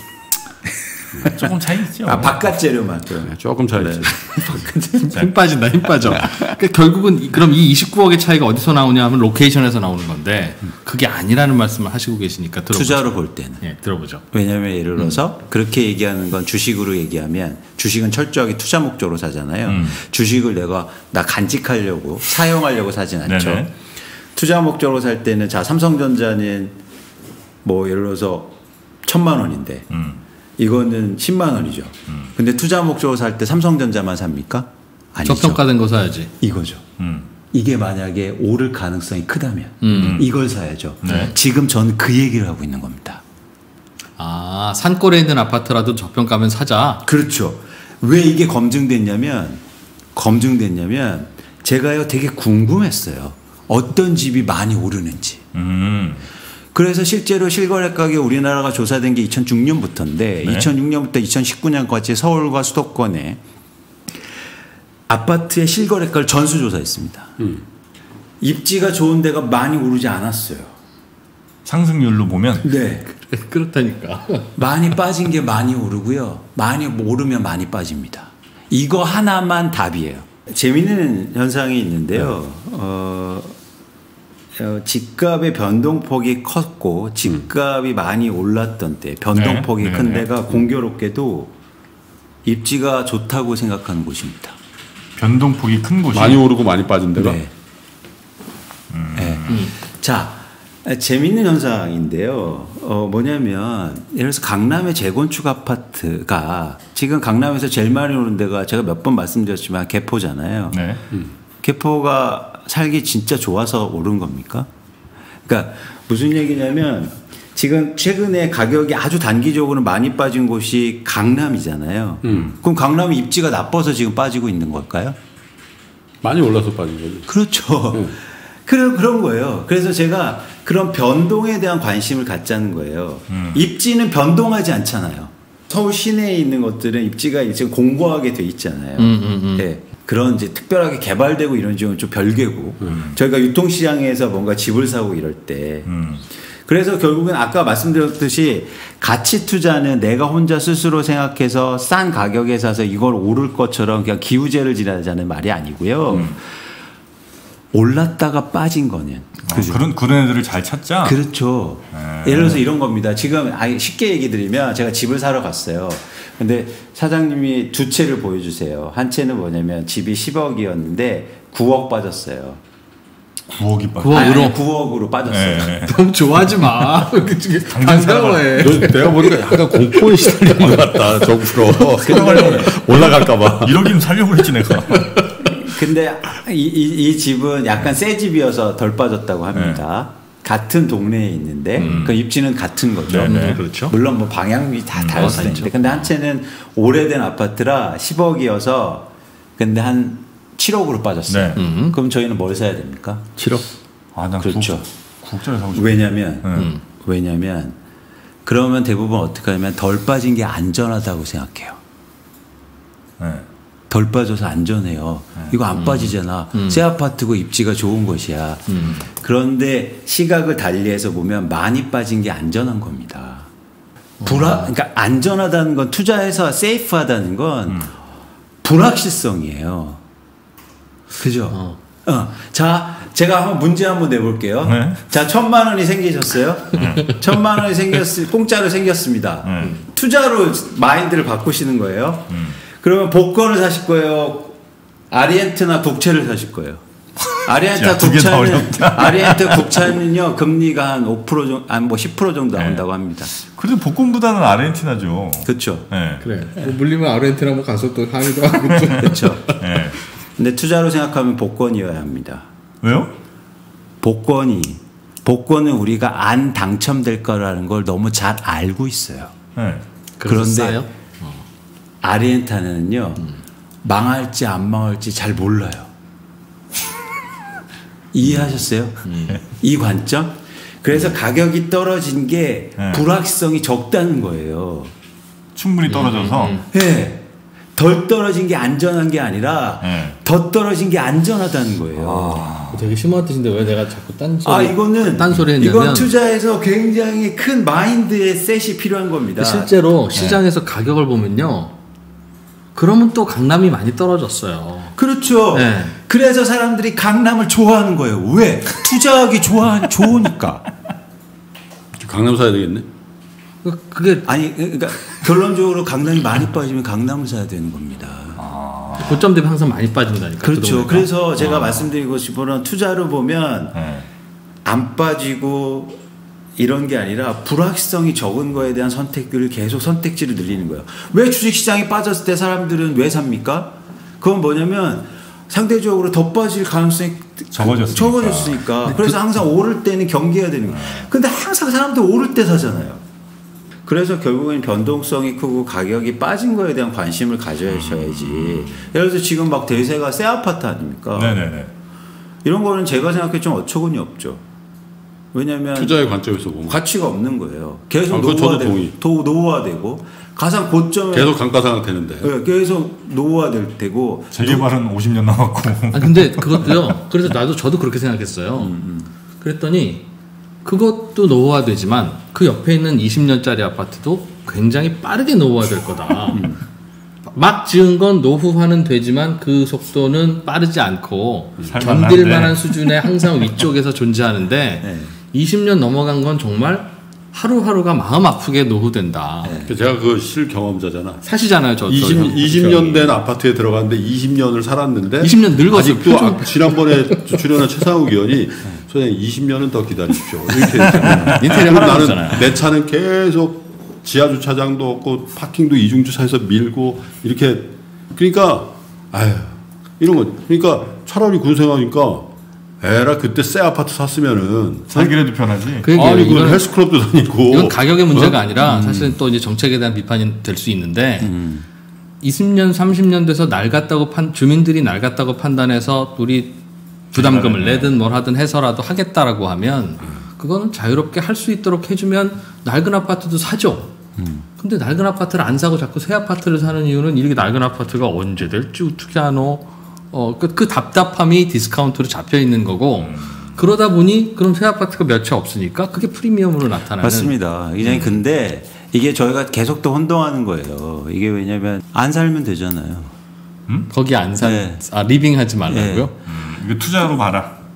조금 차이 있죠. 아 바깥 재료만 또. 조금 차이 있지. 힘 빠진다, 힘 빠져. 그러니까 결국은 이- 그럼 이 이십구억의 차이가 어디서 나오냐 하면 로케이션에서 나오는 건데 그게 아니라는 말씀을 하시고 계시니까 들어보죠. 투자로 볼 때는. 예, 들어보죠. 왜냐하면 예를 들어서 그렇게 얘기하는 건 주식으로 얘기하면 주식은 철저하게 투자 목적으로 사잖아요. 음. 주식을 내가 나 간직하려고 사용하려고 사진 않죠. 네네. 투자 목적으로 살 때는 자 삼성전자는 뭐 예를 들어서 천만 원인데 음. 이거는 십만 원이죠. 근데 투자 목적으로 살 때 삼성전자만 삽니까? 아니죠. 저평가된 거 사야지. 이거죠. 음. 이게 만약에 오를 가능성이 크다면 음. 이걸 사야죠. 네. 지금 저는 그 얘기를 하고 있는 겁니다. 아, 산골에 있는 아파트라도 저평가면 사자. 그렇죠. 왜 이게 검증됐냐면 검증됐냐면 제가요 되게 궁금했어요. 어떤 집이 많이 오르는지. 음. 그래서 실제로 실거래 가격 우리나라가 조사된 게 이천육 년부터인데 네. 이천육 년부터 이천십구 년까지 서울과 수도권에 아파트의 실거래가를 전수조사했습니다. 음. 입지가 좋은 데가 많이 오르지 않았어요. 상승률로 보면 네. 그렇다니까. 많이 빠진 게 많이 오르고요. 많이 오르면 많이 빠집니다. 이거 하나만 답이에요. 재미있는 현상이 있는데요. 어, 어, 집값의 변동폭이 컸고 집값이 많이 올랐던 때 변동폭이 네, 큰 네, 데가 공교롭게도 입지가 좋다고 생각하는 곳입니다. 변동폭이 큰 곳이 많이 오르고 많이 빠진 데가 네. 네. 자, 재미있는 현상인데요. 어, 뭐냐면 예를 들어서 강남의 재건축 아파트가 지금 강남에서 제일 많이 오는 데가 제가 몇 번 말씀드렸지만 개포잖아요. 네. 개포가 살기 진짜 좋아서 오른 겁니까? 그러니까 무슨 얘기냐면 지금 최근에 가격이 아주 단기적으로 많이 빠진 곳이 강남이잖아요. 음. 그럼 강남이 입지가 나빠서 지금 빠지고 있는 걸까요? 많이 올라서 빠진 거지. 그렇죠. 음. 그런 그런 거예요. 그래서 제가 그런 변동에 대한 관심을 갖자는 거예요. 음. 입지는 변동하지 않잖아요. 서울 시내에 있는 것들은 입지가 지금 공고하게 돼 있잖아요. 음, 음, 음. 네. 그런 이제 특별하게 개발되고 이런 지역은 좀 별개고 음. 저희가 유통시장에서 뭔가 집을 사고 이럴 때 음. 그래서 결국은 아까 말씀드렸듯이 가치 투자는 내가 혼자 스스로 생각해서 싼 가격에 사서 이걸 오를 것처럼 그냥 기우제를 지나자는 말이 아니고요. 음. 올랐다가 빠진 거는 어, 그런 그런 애들을 잘 찾자. 그렇죠. 네. 예를 들어서 이런 겁니다. 지금 아예 쉽게 얘기 드리면 제가 집을 사러 갔어요. 근데 사장님이 두 채를 보여주세요. 한 채는 뭐냐면 집이 십억이었는데 구억 빠졌어요. 구억이 빠. 구억으로 구억으로 빠졌어요. 네. 너무 좋아하지 마. 반가워해. 내가 보니까 약간 공포에 시달린 것 같다. 정부로 올라갈까봐. 이러긴 살려고 했지 내가. 근데 이, 이, 이 집은 약간 새 집이어서 덜 빠졌다고 합니다. 네. 같은 동네에 있는데 음. 그 입지는 같은 거죠. 네, 네. 그렇죠. 물론 뭐 방향이 다 음, 다를 수 있는데, 근데 한 채는 오래된 아파트라 십억이어서 근데 한 칠억으로 빠졌어요. 네. 음. 그럼 저희는 뭘 사야 됩니까? 칠억. 아, 난 그렇죠. 국자를 사고 싶어. 왜냐면 네. 음. 왜냐면 그러면 대부분 어떻게 하면 덜 빠진 게 안전하다고 생각해요. 네. 덜 빠져서 안전해요. 음. 이거 안 음. 빠지잖아. 음. 새 아파트고 입지가 좋은 것이야. 음. 그런데 시각을 달리해서 보면 많이 빠진 게 안전한 겁니다. 불확, 그러니까 안전하다는 건, 투자해서 세이프하다는 건 음. 불확실성이에요. 그죠? 어. 어. 자, 제가 한번 문제 한번 내볼게요. 네? 자, 천만 원이 생기셨어요. 네. 천만 원이 생겼, 공짜로 생겼습니다. 네. 투자로 마인드를 바꾸시는 거예요. 음. 그러면 복권을 사실 거예요? 아리엔트나 국채를 사실 거예요? 아리엔트 국채는, 아리엔트 국채는요, 금리가 한 오 퍼센트 정도, 아니 뭐 십 퍼센트 정도 나온다고 네. 합니다. 그래도 복권보다는 아르헨티나죠. 그렇죠. 네. 그래. 뭐 물리면 아르헨티나 뭐 가서 또 항의도 하고. 그렇죠. 네. 근데 투자로 생각하면 복권이어야 합니다. 왜요? 복권이, 복권은 우리가 안 당첨될 거라는 걸 너무 잘 알고 있어요. 네. 그런데 싸요? 아르헨티나는요, 음. 망할지 안 망할지 잘 몰라요. 이해하셨어요? 음. 이 관점? 그래서 음. 가격이 떨어진 게 네. 불확실성이 적다는 거예요. 충분히 떨어져서? 음. 네. 덜 떨어진 게 안전한 게 아니라 네. 더 떨어진 게 안전하다는 거예요. 아, 되게 심한 뜻인데 왜 내가 자꾸 딴소리 아, 이거는 딴소리 했냐면 이건 투자에서 굉장히 큰 마인드의 셋이 필요한 겁니다. 실제로 시장에서 네. 가격을 보면요. 그러면 또 강남이 많이 떨어졌어요. 그렇죠. 네. 그래서 사람들이 강남을 좋아하는 거예요. 왜? 투자하기 좋아, 좋으니까. 강남 사야 되겠네. 그게 아니, 그러니까 결론적으로 강남이 많이 빠지면 강남을 사야 되는 겁니다. 아. 고점 대비 항상 많이 빠진다니까. 그렇죠. 그래서 제가 아. 말씀드리고 싶은 건 투자로 보면 네. 안 빠지고 이런 게 아니라 불확실성이 적은 거에 대한 선택들을 계속 선택지를 늘리는 거예요. 왜 주식시장이 빠졌을 때 사람들은 왜 삽니까? 그건 뭐냐면 상대적으로 더 빠질 가능성이 적어졌으니까. 적어졌으니까. 그래서 항상 오를 때는 경계해야 되는 거예요. 근데 항상 사람들 오를 때 사잖아요. 그래서 결국엔 변동성이 크고 가격이 빠진 거에 대한 관심을 가져야지. 음. 예를 들어서 지금 막 대세가 새 아파트 아닙니까? 네네네. 이런 거는 제가 생각해 좀 어처구니 없죠. 왜냐하면 투자의 관점에서 보면 가치가 없는 거예요. 계속 아, 노후화되고, 노후화되고 가장 고점에 계속 감가상각 되는데. 네, 계속 노후화될 테고. 재개발은 오십 년 남았고. 아 근데 그것도요. 그래서 나도 저도 그렇게 생각했어요. 음, 음. 그랬더니 그것도 노후화되지만 그 옆에 있는 이십 년짜리 아파트도 굉장히 빠르게 노후화될 거다. 음. 막 지은 건 노후화는 되지만 그 속도는 빠르지 않고 견딜 만한 수준의 항상 위쪽에서 존재하는데 네. 이십 년 넘어간 건 정말 하루하루가 마음 아프게 노후된다. 네. 제가 그 실경험자잖아. 사시잖아요. 저, 이십, 이십 년 된 아파트에 들어갔는데 이십 년을 살았는데 이십 년 늙었어. 아직도 아, 지난번에 출연한 최상욱 의원이 선생님 이십 년은 더 기다리십시오. 이렇게 인테리어 나는 내 차는 계속 지하 주차장도 없고 파킹도 이중주차해서 밀고 이렇게 그러니까 아유 이런 거 그러니까 차라리 그런 생각하니까 에라 그때 새 아파트 샀으면은 살기라도 편하지. 아니 그건 헬스클럽도 다니고 이건 가격의 문제가 어? 아니라 사실은 또 이제 정책에 대한 비판이 될 수 있는데 음. 이십 년 삼십 년 돼서 낡았다고 판 주민들이 낡았다고 판단해서 우리 부담금을 내든 뭘 하든 해서라도 하겠다라고 하면 그거는 자유롭게 할 수 있도록 해주면 낡은 아파트도 사죠. 음. 근데 낡은 아파트를 안 사고 자꾸 새 아파트를 사는 이유는 이렇게 낡은 아파트가 언제 될지 어떻게 하노? 어, 그, 그 답답함이 디스카운트로 잡혀 있는 거고 음. 그러다 보니 그럼 새 아파트가 몇 채 없으니까 그게 프리미엄으로 나타나는. 맞습니다. 이제 음. 근데 이게 저희가 계속 또 혼동하는 거예요. 이게 왜냐면 안 살면 되잖아요. 음? 거기 안 살, 네. 아 리빙하지 말라고요? 네. 음, 이거 투자로 봐라.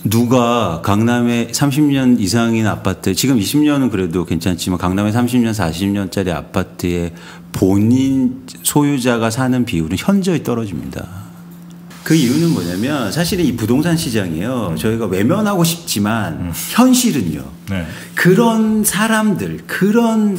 누가 강남에 삼십 년 이상인 아파트, 지금 이십 년은 그래도 괜찮지만 강남에 삼십 년, 사십 년짜리 아파트에 본인 소유자가 사는 비율은 현저히 떨어집니다. 그 이유는 뭐냐면 사실은 이 부동산 시장이에요. 음. 저희가 외면하고 싶지만 음. 현실은요. 네. 그런 사람들, 그런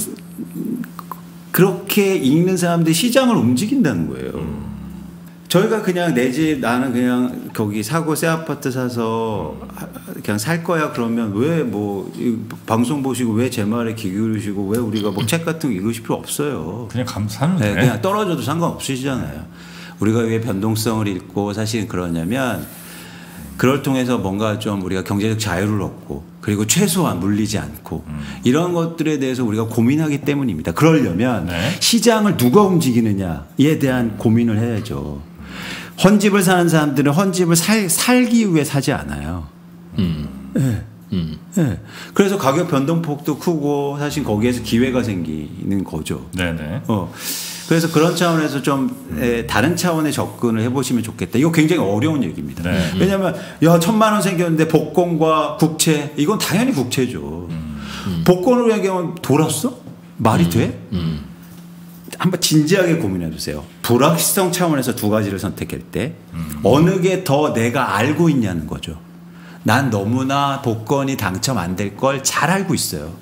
그렇게 읽는 사람들이 시장을 움직인다는 거예요. 음. 저희가 그냥 내 집 나는 그냥 거기 사고 새 아파트 사서 그냥 살 거야 그러면 왜 뭐 방송 보시고 왜 제 말에 귀 기울이시고 왜 우리가 뭐 책 같은 거 읽으실 필요 없어요. 그냥 감사는 네, 그냥 떨어져도 상관없으시잖아요. 우리가 왜 변동성을 읽고 사실은 그러냐면 그걸 통해서 뭔가 좀 우리가 경제적 자유를 얻고 그리고 최소한 물리지 않고 음. 이런 것들에 대해서 우리가 고민하기 때문입니다. 그러려면 네. 시장을 누가 움직이느냐에 대한 고민을 해야죠. 헌집을 사는 사람들은 헌집을 살, 살기 위해 사지 않아요. 음. 네. 음. 네. 그래서 가격 변동폭도 크고 사실 거기에서 기회가 생기는 거죠. 네네. 어. 그래서 그런 차원에서 좀 에, 다른 차원의 접근을 해보시면 좋겠다. 이거 굉장히 어려운 얘기입니다. 네. 왜냐하면 야 천만 원 생겼는데 복권과 국채 이건 당연히 국채죠. 음. 음. 복권으로 얘기하면 돌았어? 말이 음. 돼? 음. 한번 진지하게 고민해 보세요. 불확실성 차원에서 두 가지를 선택할 때 음. 어느 게 더 내가 알고 있냐는 거죠. 난 너무나 복권이 당첨 안 될 걸 잘 알고 있어요.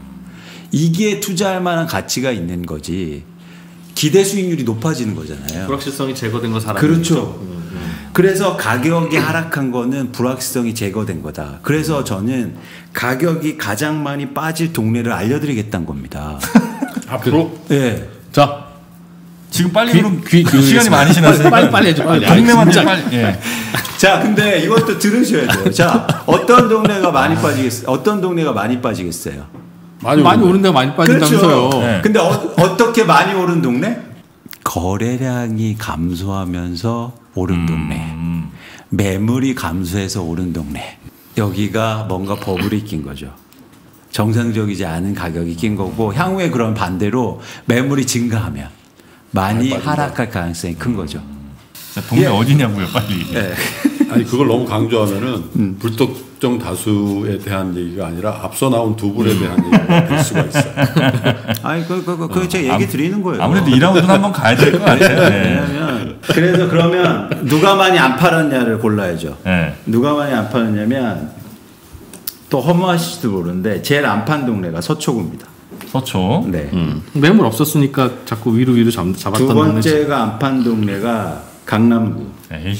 이게 투자할 만한 가치가 있는 거지. 기대 수익률이 높아지는 거잖아요. 불확실성이 제거된 거 사람. 그렇죠. 음, 음. 그래서 가격이 하락한 거는 불확실성이 제거된 거다. 그래서 저는 가격이 가장 많이 빠질 동네를 알려드리겠다는 겁니다. 앞으로? 네. 자, 지금 빨리 귀, 그럼 귀, 귀, 시간이 많이 지났으니까 빨리 빨리 해줘. 빨리. 동네만 빨리. 예. 자, 근데 이것도 들으셔야 돼요. 자, 어떤 동네가 많이 빠지겠어요? 어떤 동네가 많이 빠지겠어요? 많이, 많이 오른 데가 많이 빠진다면서요. 그렇죠. 네. 근데 어, 어떻게 많이 오른 동네? 거래량이 감소하면서 오른 음. 동네. 매물이 감소해서 오른 동네. 여기가 뭔가 버블이 낀 거죠. 정상적이지 않은 가격이 낀 거고 향후에 그런 반대로 매물이 증가하면 많이 하락할 가능성이 큰 거죠. 자, 동네 예. 어디냐고요, 빨리. 예. 아니 그걸 너무 강조하면은 음. 불특정 다수에 대한 얘기가 아니라 앞서 나온 두 분에 대한 얘기가 될 수가 있어요. 아니 그 그 그 제가 얘기 드리는 거예요. 아무래도 이 라운드는 한번 가야 될 것 같아요. 네. 왜냐면 그래서 그러면 누가 많이 안 팔았냐를 골라야죠. 네. 누가 많이 안 팔았냐면 또 허무하실지도 모르는데 제일 안 판 동네가 서초구입니다. 서초. 네. 음. 매물 없었으니까 자꾸 위로 위로 잡, 잡았던 두 번째가 안 판 동네가 강남구. 에이.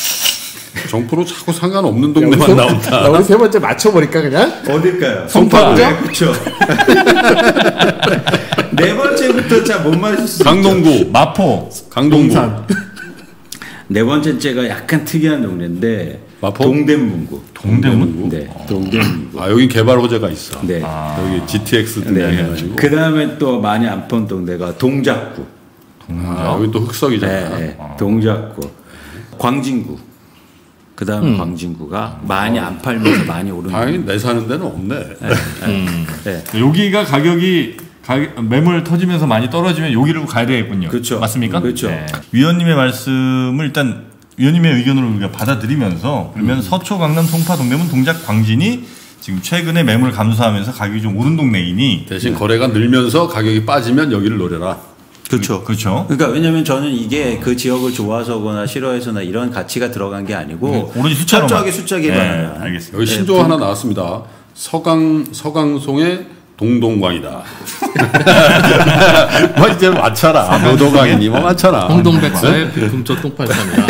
정프로 자꾸 상관없는 동네만 나온다. 우리 세 번째 맞춰버릴까 그냥? 어딜까요? 송파. 네, 그렇죠. 네 번째부터 잘 못 맞으셨어요. 강동구, 마포, 강동구. 네 번째가 약간 특이한 동네인데 마포? 동대문구. 동대문구? 네, 동대문구. 아 여기 개발 호재가 있어. 네, 아. 여기 지티엑스 등장해가지고. 네. 그 다음에 또 많이 안 판 동네가 동작구. 아, 여기 또 흑석이잖아. 네, 네. 아. 동작구, 광진구. 그 다음 음. 광진구가 많이 안 팔면서 많이 오르는. 당연히 내 사는 데는 없네. 네. 음. 네. 여기가 가격이 가격, 매물 터지면서 많이 떨어지면 여기로 가야 되겠군요. 그렇죠. 맞습니까? 그렇죠. 네. 위원님의 말씀을 일단 위원님의 의견으로 우리가 받아들이면서 그러면 음. 서초, 강남, 송파, 동대문, 동작, 광진이 지금 최근에 매물 감소하면서 가격이 좀 오른 동네이니 대신 네. 거래가 늘면서 가격이 빠지면 여기를 노려라. 그렇죠. 그렇죠. 그러니까 왜냐하면 저는 이게 그 지역을 좋아서거나 싫어해서나 이런 가치가 들어간 게 아니고 오로지 숫자로 철저하게 숫자 기반이야. 네, 알겠습니다. 여기 신조 네, 하나 나왔습니다. 서강 서강송의 동동광이다. 뭐 이제 맞춰라. 노동광이니 뭐 맞춰라. 홍동백서의 금초 똥팔사입니다.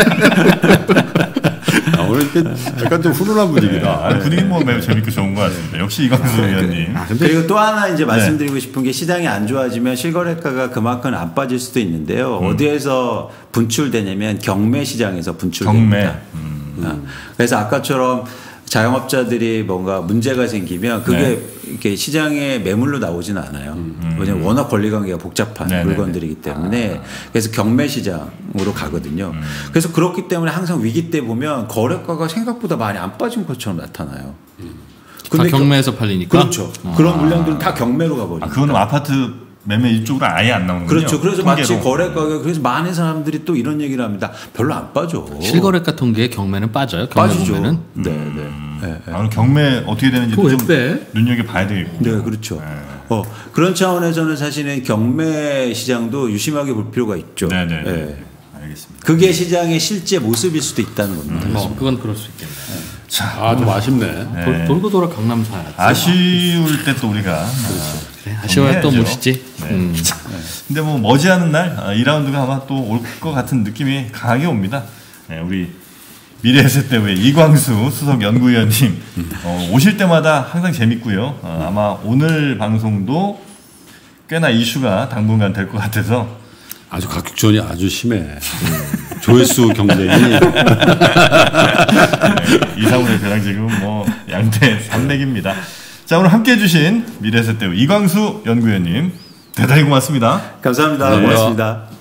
아, 오늘 이렇게 약간 좀 훈훈한 분위기다. 네. 분위기 뭐 매우 재밌고 좋은 것 같습니다. 역시 이광수 위원님. 아, 그리고 또 하나 이제 말씀드리고 네. 싶은 게 시장이 안 좋아지면 실거래가가 그만큼 안 빠질 수도 있는데요. 음. 어디에서 분출되냐면 경매 시장에서 분출됩니다. 경매. 음. 아, 그래서 아까처럼 자영업자들이 뭔가 문제가 생기면 그게 네. 이렇게 시장에 매물로 나오지는 않아요. 음. 왜냐하면 워낙 권리관계가 복잡한 네네네. 물건들이기 때문에 아. 그래서 경매 시장으로 가거든요. 음. 그래서 그렇기 때문에 항상 위기 때 보면 거래가가 생각보다 많이 안 빠진 것처럼 나타나요. 음. 근데 다 경매에서 팔리니까? 그렇죠. 아. 그런 물량들은 다 경매로 가버리니까. 아, 그거는 아파트 매매 이쪽으로 아예 안 나오는군요. 그렇죠. 그래서 통계로. 마치 거래가가 그래서 많은 사람들이 또 이런 얘기를 합니다. 별로 안 빠져. 실거래가 통계에 경매는 빠져요? 경매 빠지죠. 보면은? 네, 음. 네. 네, 네. 아, 경매 어떻게 되는지 좀 눈여겨봐야 되겠군요. 네, 그렇죠. 네. 어, 그런 차원에서는 사실은 경매 시장도 유심하게 볼 필요가 있죠. 네, 네. 네. 알겠습니다. 그게 시장의 실제 모습일 수도 있다는 겁니다. 뭐 그건 그럴 수 있겠네요. 자, 아, 좀 아쉽네. 네. 돌, 돌고 돌아 강남 사야지. 아쉬울 때 또 우리가 그래, 아쉬워야 또 정리해야죠. 무시지. 네. 음. 근데 뭐 머지않은 날 이 라운드가 아마 또 올 것 같은 느낌이 강하게 옵니다. 네, 우리 미래에셋대회 이광수 수석 연구위원님 어, 오실 때마다 항상 재밌고요. 어, 아마 오늘 방송도 꽤나 이슈가 당분간 될 것 같아서 아주 각축전이 아주 심해. 조회수 경쟁이. 네, 이상훈 대표랑 지금 뭐 양대 산맥입니다. 자, 오늘 함께해 주신 미래에셋대회 이광수 연구위원님 대단히 고맙습니다. 감사합니다. 네. 고맙습니다.